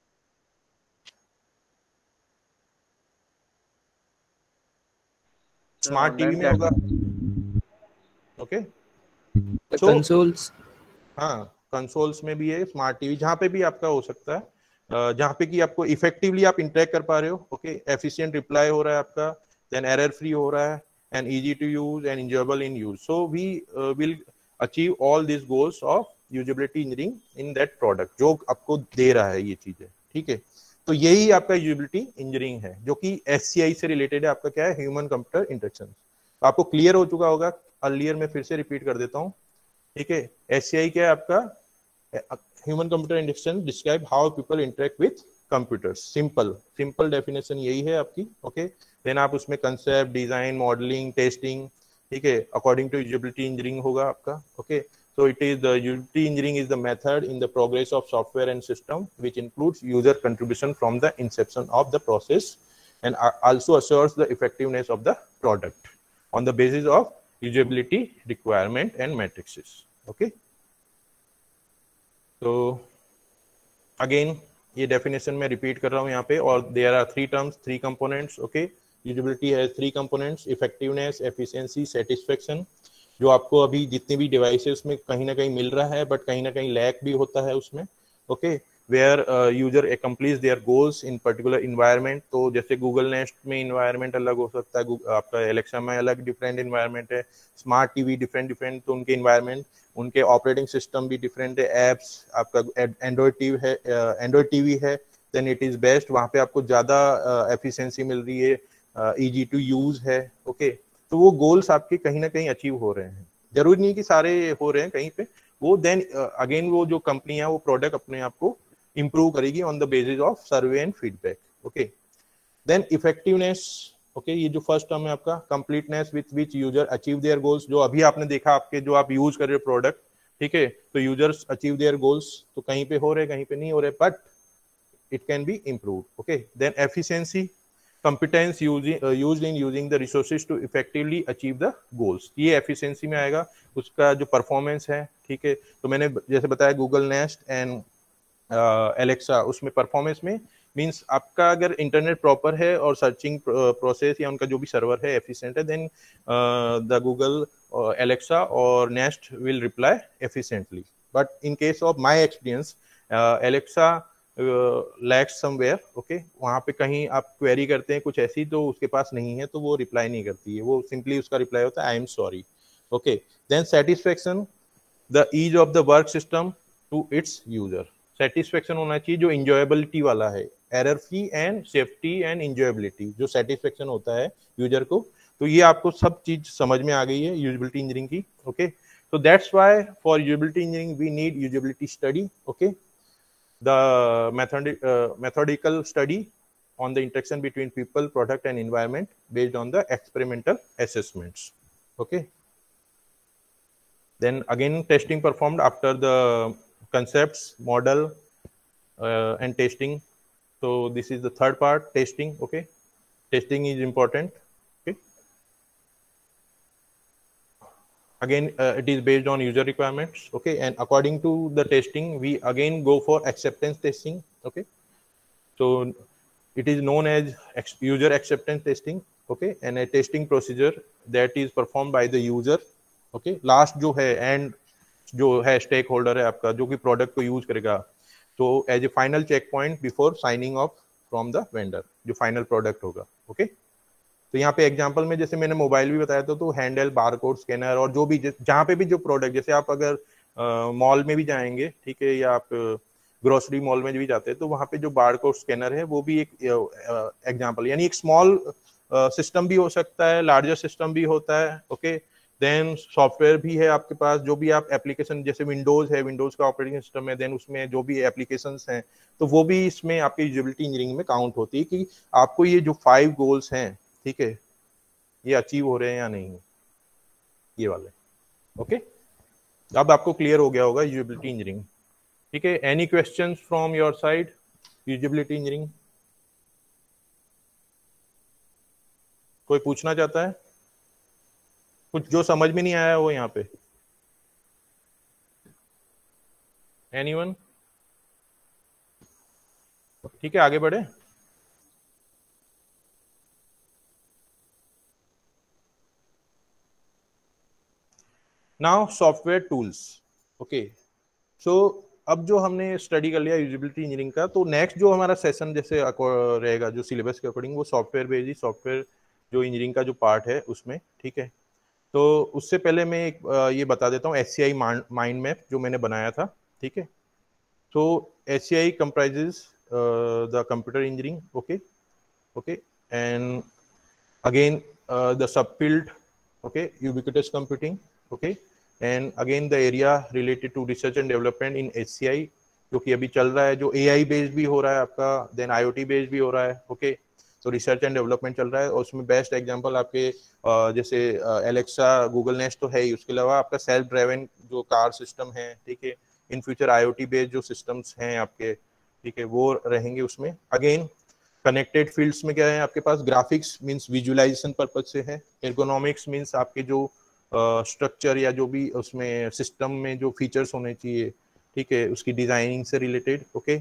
स्मार्ट टीवी में होगा। ओके, कंसोल्स, हाँ कंसोल्स में भी है, स्मार्ट टीवी जहाँ पे भी आपका हो सकता है, जहाँ पे कि आपको इफेक्टिवली आप इंटरेक्ट कर पा रहे हो। ओके, एफिशिएंट रिप्लाई हो रहा है आपका, then error free हो रहा है, and easy to use and enjoyable in use. So we uh, will achieve all these goals of usability engineering in that product जो आपको दे रहा है ये चीजें। ठीक है, तो यही आपका यूजिबिलिटी इंजीनियरिंग है जो कि एससीआई से रिलेटेड है। आपका क्या है, ह्यूमन कंप्यूटर इंटरेक्शन। तो आपको क्लियर हो चुका होगा, अर्लियर में फिर से रिपीट कर देता हूँ। ठीक है, एससीआई क्या है आपका, human computer interaction describe how people interact with computers. Simple simple definition यही है आपकी। ओके, देन आप उसमें कंसेप्ट, डिजाइन, मॉडलिंग, टेस्टिंग, ठीक है, अकॉर्डिंग टू यूजिबिलिटी इंजीनियरिंग होगा आपका। Okay, so it is the usability engineering is the method in the progress of software and system which includes user contribution from the inception of the process and also assures the effectiveness of the product on the basis of usability requirement and matrices. Okay, so again ये definition में repeat कर रहा हूँ यहाँ पे, और there are three terms, three components. Okay, usability has three components: effectiveness, efficiency, satisfaction. जो आपको अभी जितने भी डिवाइसेस में कहीं ना कहीं मिल रहा है, बट कहीं ना कहीं लैक भी होता है उसमें। Okay, where user accomplishes their goals in particular environment. तो जैसे गूगल नेस्ट में इन्वायरमेंट अलग हो सकता है, आपका एलेक्सा में अलग डिफरेंट इन्वायरमेंट है, स्मार्ट टीवी डिफरेंट डिफरेंट, तो उनके इन्वायरमेंट, उनके ऑपरेटिंग सिस्टम भी डिफरेंट है, एप्स, आपका एंड्रॉयड टीवी है, एंड्रॉयड टीवी है, देन इट इज बेस्ट, वहाँ पे आपको ज़्यादा एफिशिएंसी मिल रही है, ईजी टू यूज है। ओके, तो वो गोल्स आपके कहीं ना कहीं अचीव हो रहे हैं, जरूरी नहीं कि सारे हो रहे हैं कहीं पे वो। देन अगेन वो जो कंपनी है वो प्रोडक्ट अपने आप को इंप्रूव करेगी on the basis of survey and feedback. Okay, then effectiveness. Okay, ये जो फर्स्ट टर्म है आपका, completeness with which user achieve their goals. जो अभी आपने देखा आपके जो आप यूज कर रहे हो प्रोडक्ट, ठीक है, तो यूजर्स अचीव देयर गोल्स, तो कहीं पे हो रहे कहीं पे नहीं हो रहे, but it can be improve. Okay, then efficiency, competence using uh, used in using the resources to effectively achieve the goals, ये efficiency में आएगा। उसका जो performance है, ठीक है, तो मैंने जैसे बताया गूगल नेस्ट एंड एलेक्सा, उसमें परफॉर्मेंस में मींस आपका अगर इंटरनेट प्रॉपर है और सर्चिंग प्रोसेस या उनका जो भी सर्वर है एफिशिएंट है, देन द गूगल, एलेक्सा और Nest will reply efficiently. But in case of my experience, Alexa lacks somewhere. Okay, वहाँ पे कहीं आप क्वेरी करते हैं कुछ ऐसी, तो उसके पास नहीं है, तो वो रिप्लाई नहीं करती है, वो सिंपली उसका रिप्लाई होता है I am sorry. Okay, then satisfaction, the ease of the work system to its user. Satisfaction होना चाहिए जो इंजॉयबिलिटी वाला है, error free and safety and enjoyability, जो सेटिस्फेक्शन होता है यूजर को। तो ये आपको सब चीज समझ में आ गई है यूजिबिलिटी इंजीनियरिंग की। Okay, So that's why for usability engineering we need usability study. Okay, the method uh, methodical study on the interaction between people, product, and environment based on the experimental assessments. Okay. Then again, testing performed after the concepts, model, uh, and testing. So this is the third part, testing. Okay, testing is important. Okay. Again, uh, it is based on user requirements. Okay, and according to the testing, we again go for acceptance testing. Okay, so it is known as user acceptance testing. Okay, and a testing procedure that is performed by the user. Okay okay, last जो है and जो है stake holder है आपका जो कि product को use करेगा, तो as a final check point before signing off from the vendor जो फाइनल प्रोडक्ट होगा. Okay okay? तो यहाँ पे एग्जांपल में जैसे मैंने मोबाइल भी बताया था, तो हैंडल, बारकोड स्कैनर और जो भी जहाँ पे भी जो प्रोडक्ट, जैसे आप अगर मॉल में भी जाएंगे, ठीक है, या आप ग्रोसरी मॉल में भी जाते हैं, तो वहाँ पे जो बारकोड स्कैनर है वो भी एक एग्जाम्पल, यानी एक स्मॉल सिस्टम भी हो सकता है, लार्जर सिस्टम भी होता है. ओके, देन सॉफ्टवेयर भी है आपके पास, जो भी आप एप्लीकेशन, जैसे विंडोज है, विंडोज का ऑपरेटिंग सिस्टम है, देन उसमें जो भी एप्लीकेशंस हैं, तो वो भी इसमें आपकी यूजिबिलिटी इंजीनियरिंग में काउंट होती है कि आपको ये जो फाइव गोल्स हैं, ठीक है, ये अचीव हो रहे हैं या नहीं, ये वाले. ओके, अब आपको क्लियर हो गया होगा यूजिबिलिटी इंजीनियरिंग. ठीक है, any questions from your side usability engineering? कोई पूछना चाहता है? कुछ जो समझ में नहीं आया वो यहाँ पे? एनीवन? ठीक है, आगे बढ़े. Now software tools. Okay, so अब जो हमने स्टडी कर लिया यूजिबिलिटी इंजीनियरिंग का, तो नेक्स्ट जो हमारा सेशन जैसे रहेगा जो सिलेबस के अकॉर्डिंग, वो सॉफ्टवेयर बेस्ड सॉफ्टवेयर जो इंजीनियरिंग का जो पार्ट है उसमें. ठीक है, तो उससे पहले मैं एक ये बता देता हूँ H C I mind map जो मैंने बनाया था. ठीक है, तो H C I comprises the computer engineering. Okay okay and again the sub field. Okay, ubiquitous computing. Okay, and again the area related to research and development in H C I, जो कि अभी चल रहा है, जो ए आई based भी हो रहा है आपका, then I O T based भी हो रहा है. ओके, तो रिसर्च एंड डेवलपमेंट चल रहा है, और उसमें बेस्ट एग्जांपल आपके जैसे एलेक्सा, गूगल नेस्ट तो है ही, उसके अलावा आपका सेल्फ ड्राइवन जो कार सिस्टम है, ठीक है, इन फ्यूचर आईओटी बेस्ड जो सिस्टम्स हैं आपके, ठीक है, वो रहेंगे उसमें. अगेन कनेक्टेड फील्ड्स में क्या है आपके पास? ग्राफिक्स मींस विजुअलाइजेशन पर्पज से है. एर्गोनॉमिक्स मींस आपके जो स्ट्रक्चर uh, या जो भी उसमें सिस्टम में जो फीचर्स होने चाहिए, ठीक है, उसकी डिजाइनिंग से रिलेटेड. ओके,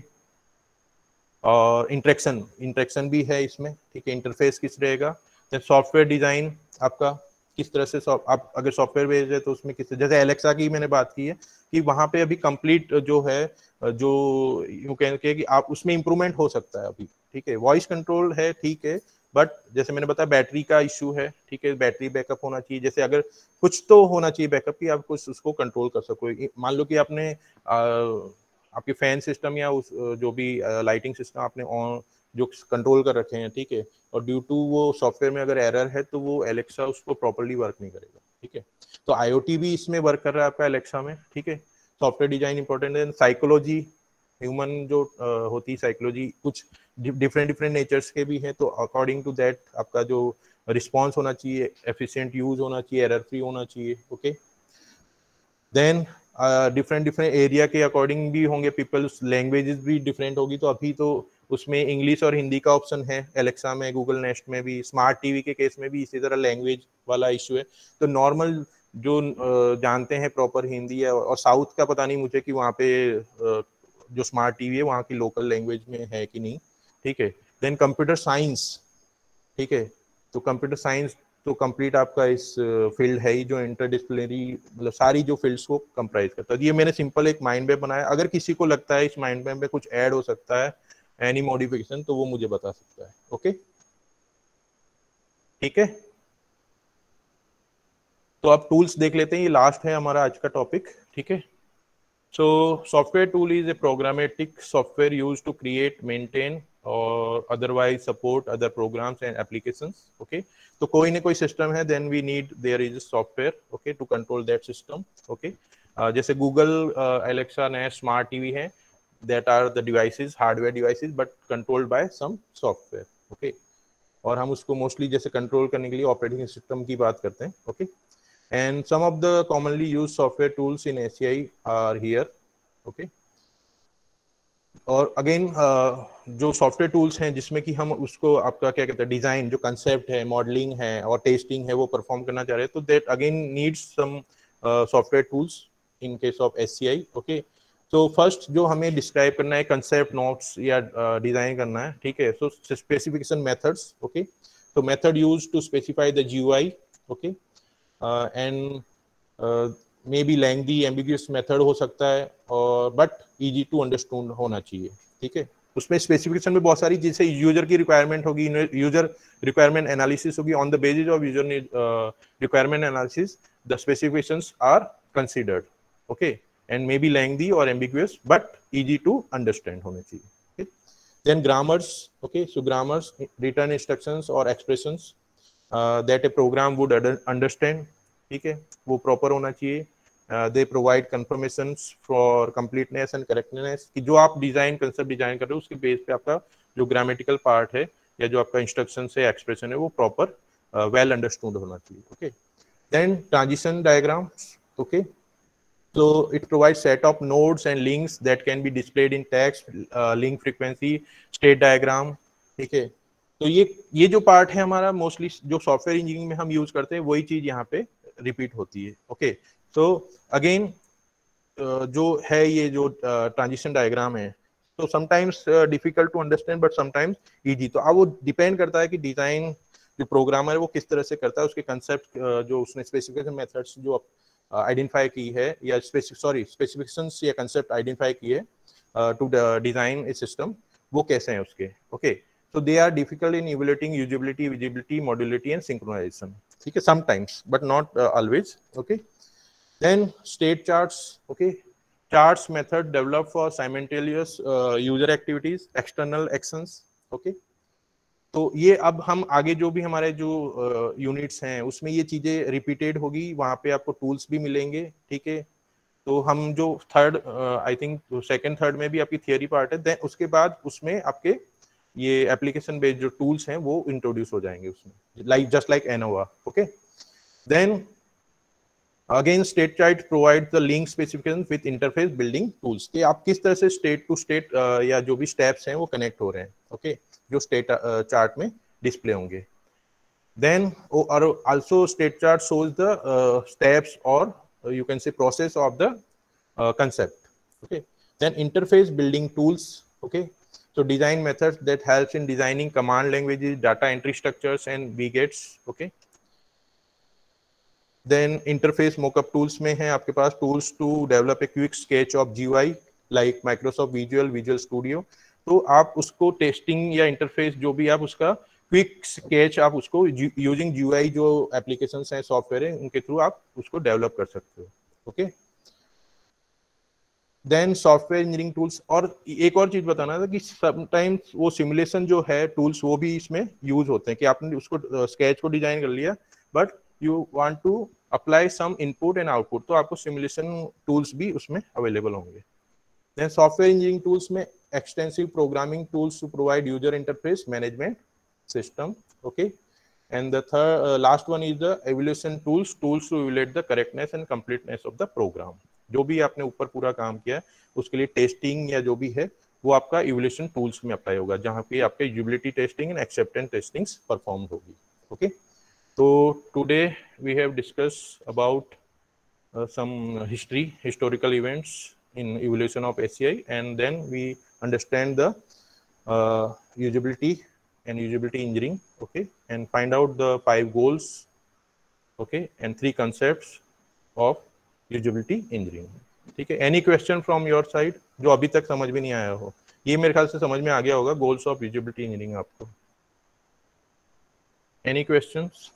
और इंटरेक्शन इंटरेक्शन भी है इसमें. ठीक है, इंटरफेस किस रहेगा. सॉफ्टवेयर डिजाइन आपका किस तरह से, आप अगर सॉफ्टवेयर बेस्ड है तो उसमें किस, जैसे एलेक्सा की मैंने बात की है कि वहाँ पे अभी कंप्लीट जो है, जो यूँ कह के कि आप उसमें इम्प्रूवमेंट हो सकता है अभी. ठीक है, वॉइस कंट्रोल है, ठीक है, बट जैसे मैंने बताया बैटरी का इश्यू है. ठीक है, बैटरी बैकअप होना चाहिए, जैसे अगर कुछ तो होना चाहिए बैकअप की आप कुछ उसको कंट्रोल कर सको. मान लो कि आपने आ, आपके फैन सिस्टम या उस जो भी लाइटिंग सिस्टम आपने ऑन जो कंट्रोल कर रखे हैं, ठीक है, और ड्यू टू वो सॉफ्टवेयर में अगर एरर है तो वो एलेक्सा उसको प्रॉपर्ली वर्क नहीं करेगा. ठीक है, तो आईओटी भी इसमें वर्क कर रहा है आपका एलेक्सा में. ठीक है, सॉफ्टवेयर डिजाइन इंपॉर्टेंट है. साइकोलॉजी, ह्यूमन जो uh, होती है साइकोलॉजी, कुछ डिफरेंट डिफरेंट नेचर्स के भी हैं, तो अकॉर्डिंग टू दैट आपका जो रिस्पॉन्स होना चाहिए, एफिशिएंट यूज होना चाहिए, एरर फ्री होना चाहिए. Okay, then different different area के अकॉर्डिंग भी होंगे पीपल्स, लैंग्वेजेस भी डिफरेंट होगी. तो अभी तो उसमें इंग्लिश और हिंदी का ऑप्शन है एलेक्सा में, गूगल नेस्ट में भी, स्मार्ट टीवी के केस में भी इसी तरह लैंग्वेज वाला इशू है. तो नॉर्मल जो जानते हैं प्रॉपर हिंदी है, और साउथ का पता नहीं मुझे कि वहाँ पे जो स्मार्ट टीवी है वहाँ की लोकल लैंग्वेज में है कि नहीं. ठीक है, देन कंप्यूटर साइंस. ठीक है, तो कंप्यूटर साइंस तो कंप्लीट आपका इस फील्ड है ही, जो इंटरडिसिप्लिनरी मतलब सारी जो फील्ड्स को कंप्राइज करता है. ये मैंने सिंपल एक माइंड मैप बनाया. अगर किसी को लगता है इस माइंड मैप में कुछ ऐड हो सकता है, एनी मॉडिफिकेशन, तो वो मुझे बता सकता है. ओके, ठीक है, तो अब टूल्स देख लेते हैं. ये लास्ट है हमारा आज का टॉपिक. ठीक है, so software tool is a programmatic software used to create, maintain और otherwise support other programs and applications. Okay, तो कोई ना कोई सिस्टम है, then we need there is software okay to control that system. Okay, जैसे Google Alexa Nest smart TV है, that are the devices, hardware devices but controlled by some software. Okay, और हम उसको मोस्टली जैसे control करने के लिए operating system की बात करते हैं। Okay, and some of the commonly used software tools in HCI are here. Okay, और अगेन uh, जो सॉफ्टवेयर टूल्स हैं जिसमें कि हम उसको आपका क्या कहते हैं डिजाइन, जो कंसेप्ट है, मॉडलिंग है और टेस्टिंग है वो परफॉर्म करना चाह रहे हैं, तो that again needs some software tools in case of HCI. Okay, तो फर्स्ट जो हमें डिस्क्राइब करना है कंसेप्ट नोट्स या डिजाइन uh, करना है, ठीक है, सो स्पेसिफिकेशन मेथड्स। ओके, तो method use to specify the GUI. Okay, and may be lengthy ambiguous method हो सकता है, और बट इजी टू अंडरस्टैंड होना चाहिए। ठीक है, उसमें स्पेसिफिकेशन में बहुत सारी जैसे यूजर की रिक्वायरमेंट होगी, यूजर रिक्वायरमेंट एनालिसिस होगी, on the basis of user requirement analysis the specifications are considered. Okay, and may be lengthy और ambiguous but easy to understand होने चाहिए। Then grammars. Okay, so grammars, written instructions और expressions that a program would understand. ठीक है, वो proper होना चाहिए। They provide confirmations for completeness and correctness, कि जो आप डिजाइन कंसेप्ट डिजाइन कर रहे हो उसके बेस पे आपका जो ग्रामेटिकल पार्ट है या जो आपका इंस्ट्रक्शन है, एक्सप्रेशन है, वो प्रॉपर वेल अंडरस्टूड होना चाहिए। Okay, then transition diagrams. Okay, so it provides set of nodes and links that can be displayed in text, uh, link frequency, state diagram। ठीक है, तो ये ये जो पार्ट है हमारा मोस्टली जो सॉफ्टवेयर इंजीनियरिंग में हम यूज करते हैं वही चीज यहाँ पे रिपीट होती है। ओके, तो अगेन जो है ये जो ट्रांजिशन uh, डायग्राम है, तो sometimes difficult to understand but sometimes easy. तो अब वो डिपेंड करता है कि डिजाइन जो प्रोग्रामर है वो किस तरह से करता है, उसके कंसेप्ट uh, जो उसने स्पेसिफिकेशन मेथड्स जो आइडेंटिफाई uh, की है या स्पेसिफिक सॉरी स्पेसिफिकेशंस या कंसेप्ट आइडेंटिफाई की है टू डिजाइन ए सिस्टम, वो कैसे हैं उसके। Okay, so they are difficult in evaluating usability, visibility, modulity and synchronization। ठीक है, sometimes but not uh, always। okay, then state charts। okay, charts method developed for simultaneous uh, user activities, external actions। okay, तो ये अब हम आगे जो भी हमारे जो यूनिट्स uh, हैं उसमें ये चीजें रिपीटेड होगी, वहां पे आपको टूल्स भी मिलेंगे। ठीक है, तो हम जो third I think second third में भी आपकी थियरी पार्ट है, देन उसके बाद उसमें आपके ये एप्लीकेशन बेस्ड जो टूल्स हैं वो इंट्रोड्यूस हो जाएंगे उसमें, like just like ANOVA. Okay, then again state chart provide the link specification with interface building tools, कि आप किस तरह से स्टेट टू स्टेट या जो भी स्टेप्स हैं वो कनेक्ट हो रहे हैं। Okay okay? जो स्टेट चार्ट uh, में डिस्प्ले होंगे। देन और also state chart shows the steps और you can say process of the concept. Okay, then interface building tools. Okay, so design methods that helps in designing command languages, data entry structures and widgets। okay, then interface mockup tools में है आपके पास tools to develop a quick sketch of G U I like Microsoft Visual, Visual Studio। तो आप उसको testing या interface जो भी आप उसका क्विक स्केच आप उसको यूजिंग G U I जो एप्लीकेशंस हैं, सॉफ्टवेयर है, उनके थ्रू आप उसको डेवलप कर सकते हो। Okay okay? Then software engineering tools. और एक और चीज बताना था कि समटाइम्स वो सिमुलेशन जो है टूल्स वो भी इसमें यूज होते हैं, कि आपने उसको स्केच को डिजाइन कर लिया but you want to apply some input and output, तो आपको सिमुलेशन टूल्स भी उसमें अवेलेबल होंगे। देन सॉफ्टवेयर इंजीनियरिंग टूल्स में extensive programming tools to provide user interface management system. Okay, and the third last one is the evaluation tools, tools to evaluate the correctness and completeness of the program. जो भी आपने ऊपर पूरा काम किया है उसके लिए टेस्टिंग या जो भी है वो आपका इवोल्यूशन टूल्स में अप्लाई होगा, जहां पे आपके utility testing and acceptance testings perform होगी। ओके, तो today we have discuss about some history, historical events in evolution of SCI, and then we understand the usability and usability engineering. Okay, and find out the five goals. Okay, and three concepts of usability engineering. ठीक है, any question from your side जो अभी तक समझ में नहीं आया हो? ये मेरे ख्याल से समझ में आ गया होगा गोल्स ऑफ यूजिबिलिटी इंजीनियरिंग आपको। Any questions?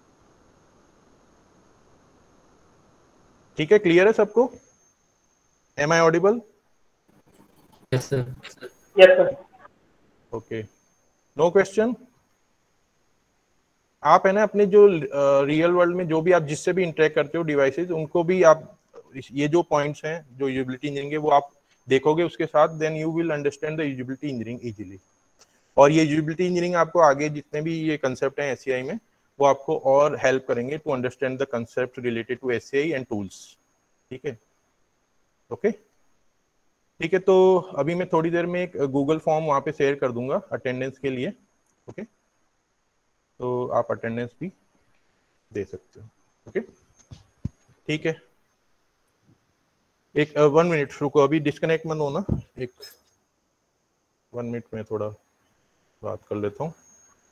ठीक है, क्लियर है सबको? Am I audible? Yes, sir. Yes, sir. Okay. No question? आप है ना अपने जो रियल uh, वर्ल्ड में जो भी आप जिससे भी इंटरेक्ट करते हो डिवाइसेस, उनको भी आप ये जो पॉइंट्स हैं जो यूजिबिलिटी इंजीनियरिंग है वो आप देखोगे उसके साथ, then you will understand the usability engineering easily. और ये यूजिबिलिटी इंजीनियरिंग आपको आगे जितने भी ये कंसेप्ट हैं एससीआई में, वो आपको और हेल्प करेंगे to understand the concept related to SCI and tools. ठीक है, ओके ठीक है। तो अभी मैं थोड़ी देर में एक गूगल फॉर्म वहाँ पे शेयर कर दूंगा अटेंडेंस के लिए। ओके, तो आप अटेंडेंस भी दे सकते हो। ओके ठीक है, एक वन मिनट रुको, अभी डिस्कनेक्ट मत होना, एक वन मिनट में थोड़ा बात कर लेता हूँ।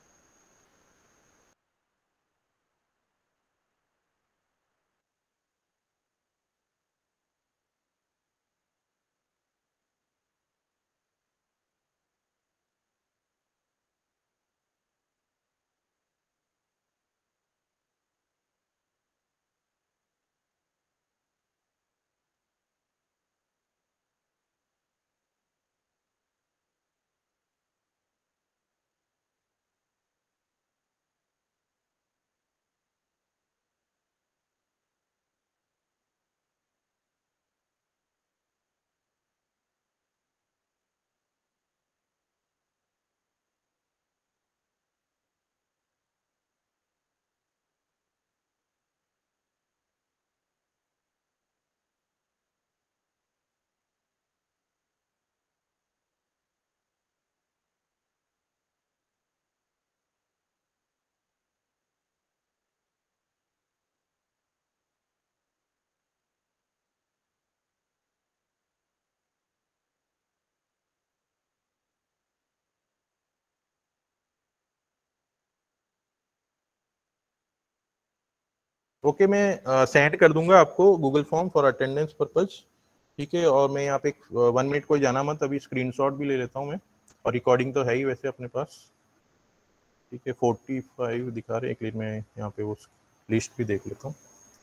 ओके okay, मैं सेंड uh, कर दूंगा आपको Google form for attendance purpose. ठीक है, और मैं यहाँ पे एक वन मिनट कोई जाना मत, अभी स्क्रीनशॉट भी ले लेता हूँ मैं, और रिकॉर्डिंग तो है ही वैसे अपने पास। ठीक है, फोर्टी फाइव दिखा रहे हैं, एक मैं यहाँ पे वो लिस्ट भी देख लेता हूँ।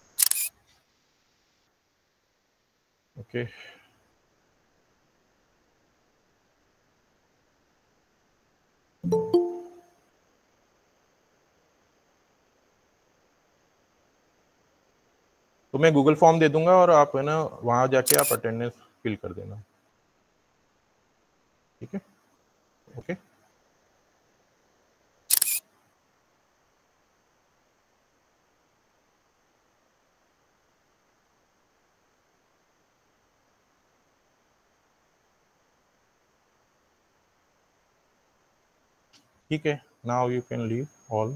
Okay okay. तो मैं गूगल फॉर्म दे दूंगा और आप है ना वहां जाके आप अटेंडेंस फिल कर देना। ठीक है, ओके ठीक है, now you can leave all.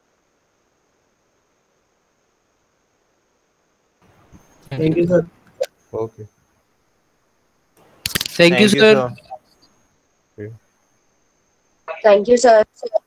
Thank you, sir. Okay, Thank you, sir. Thank you, sir.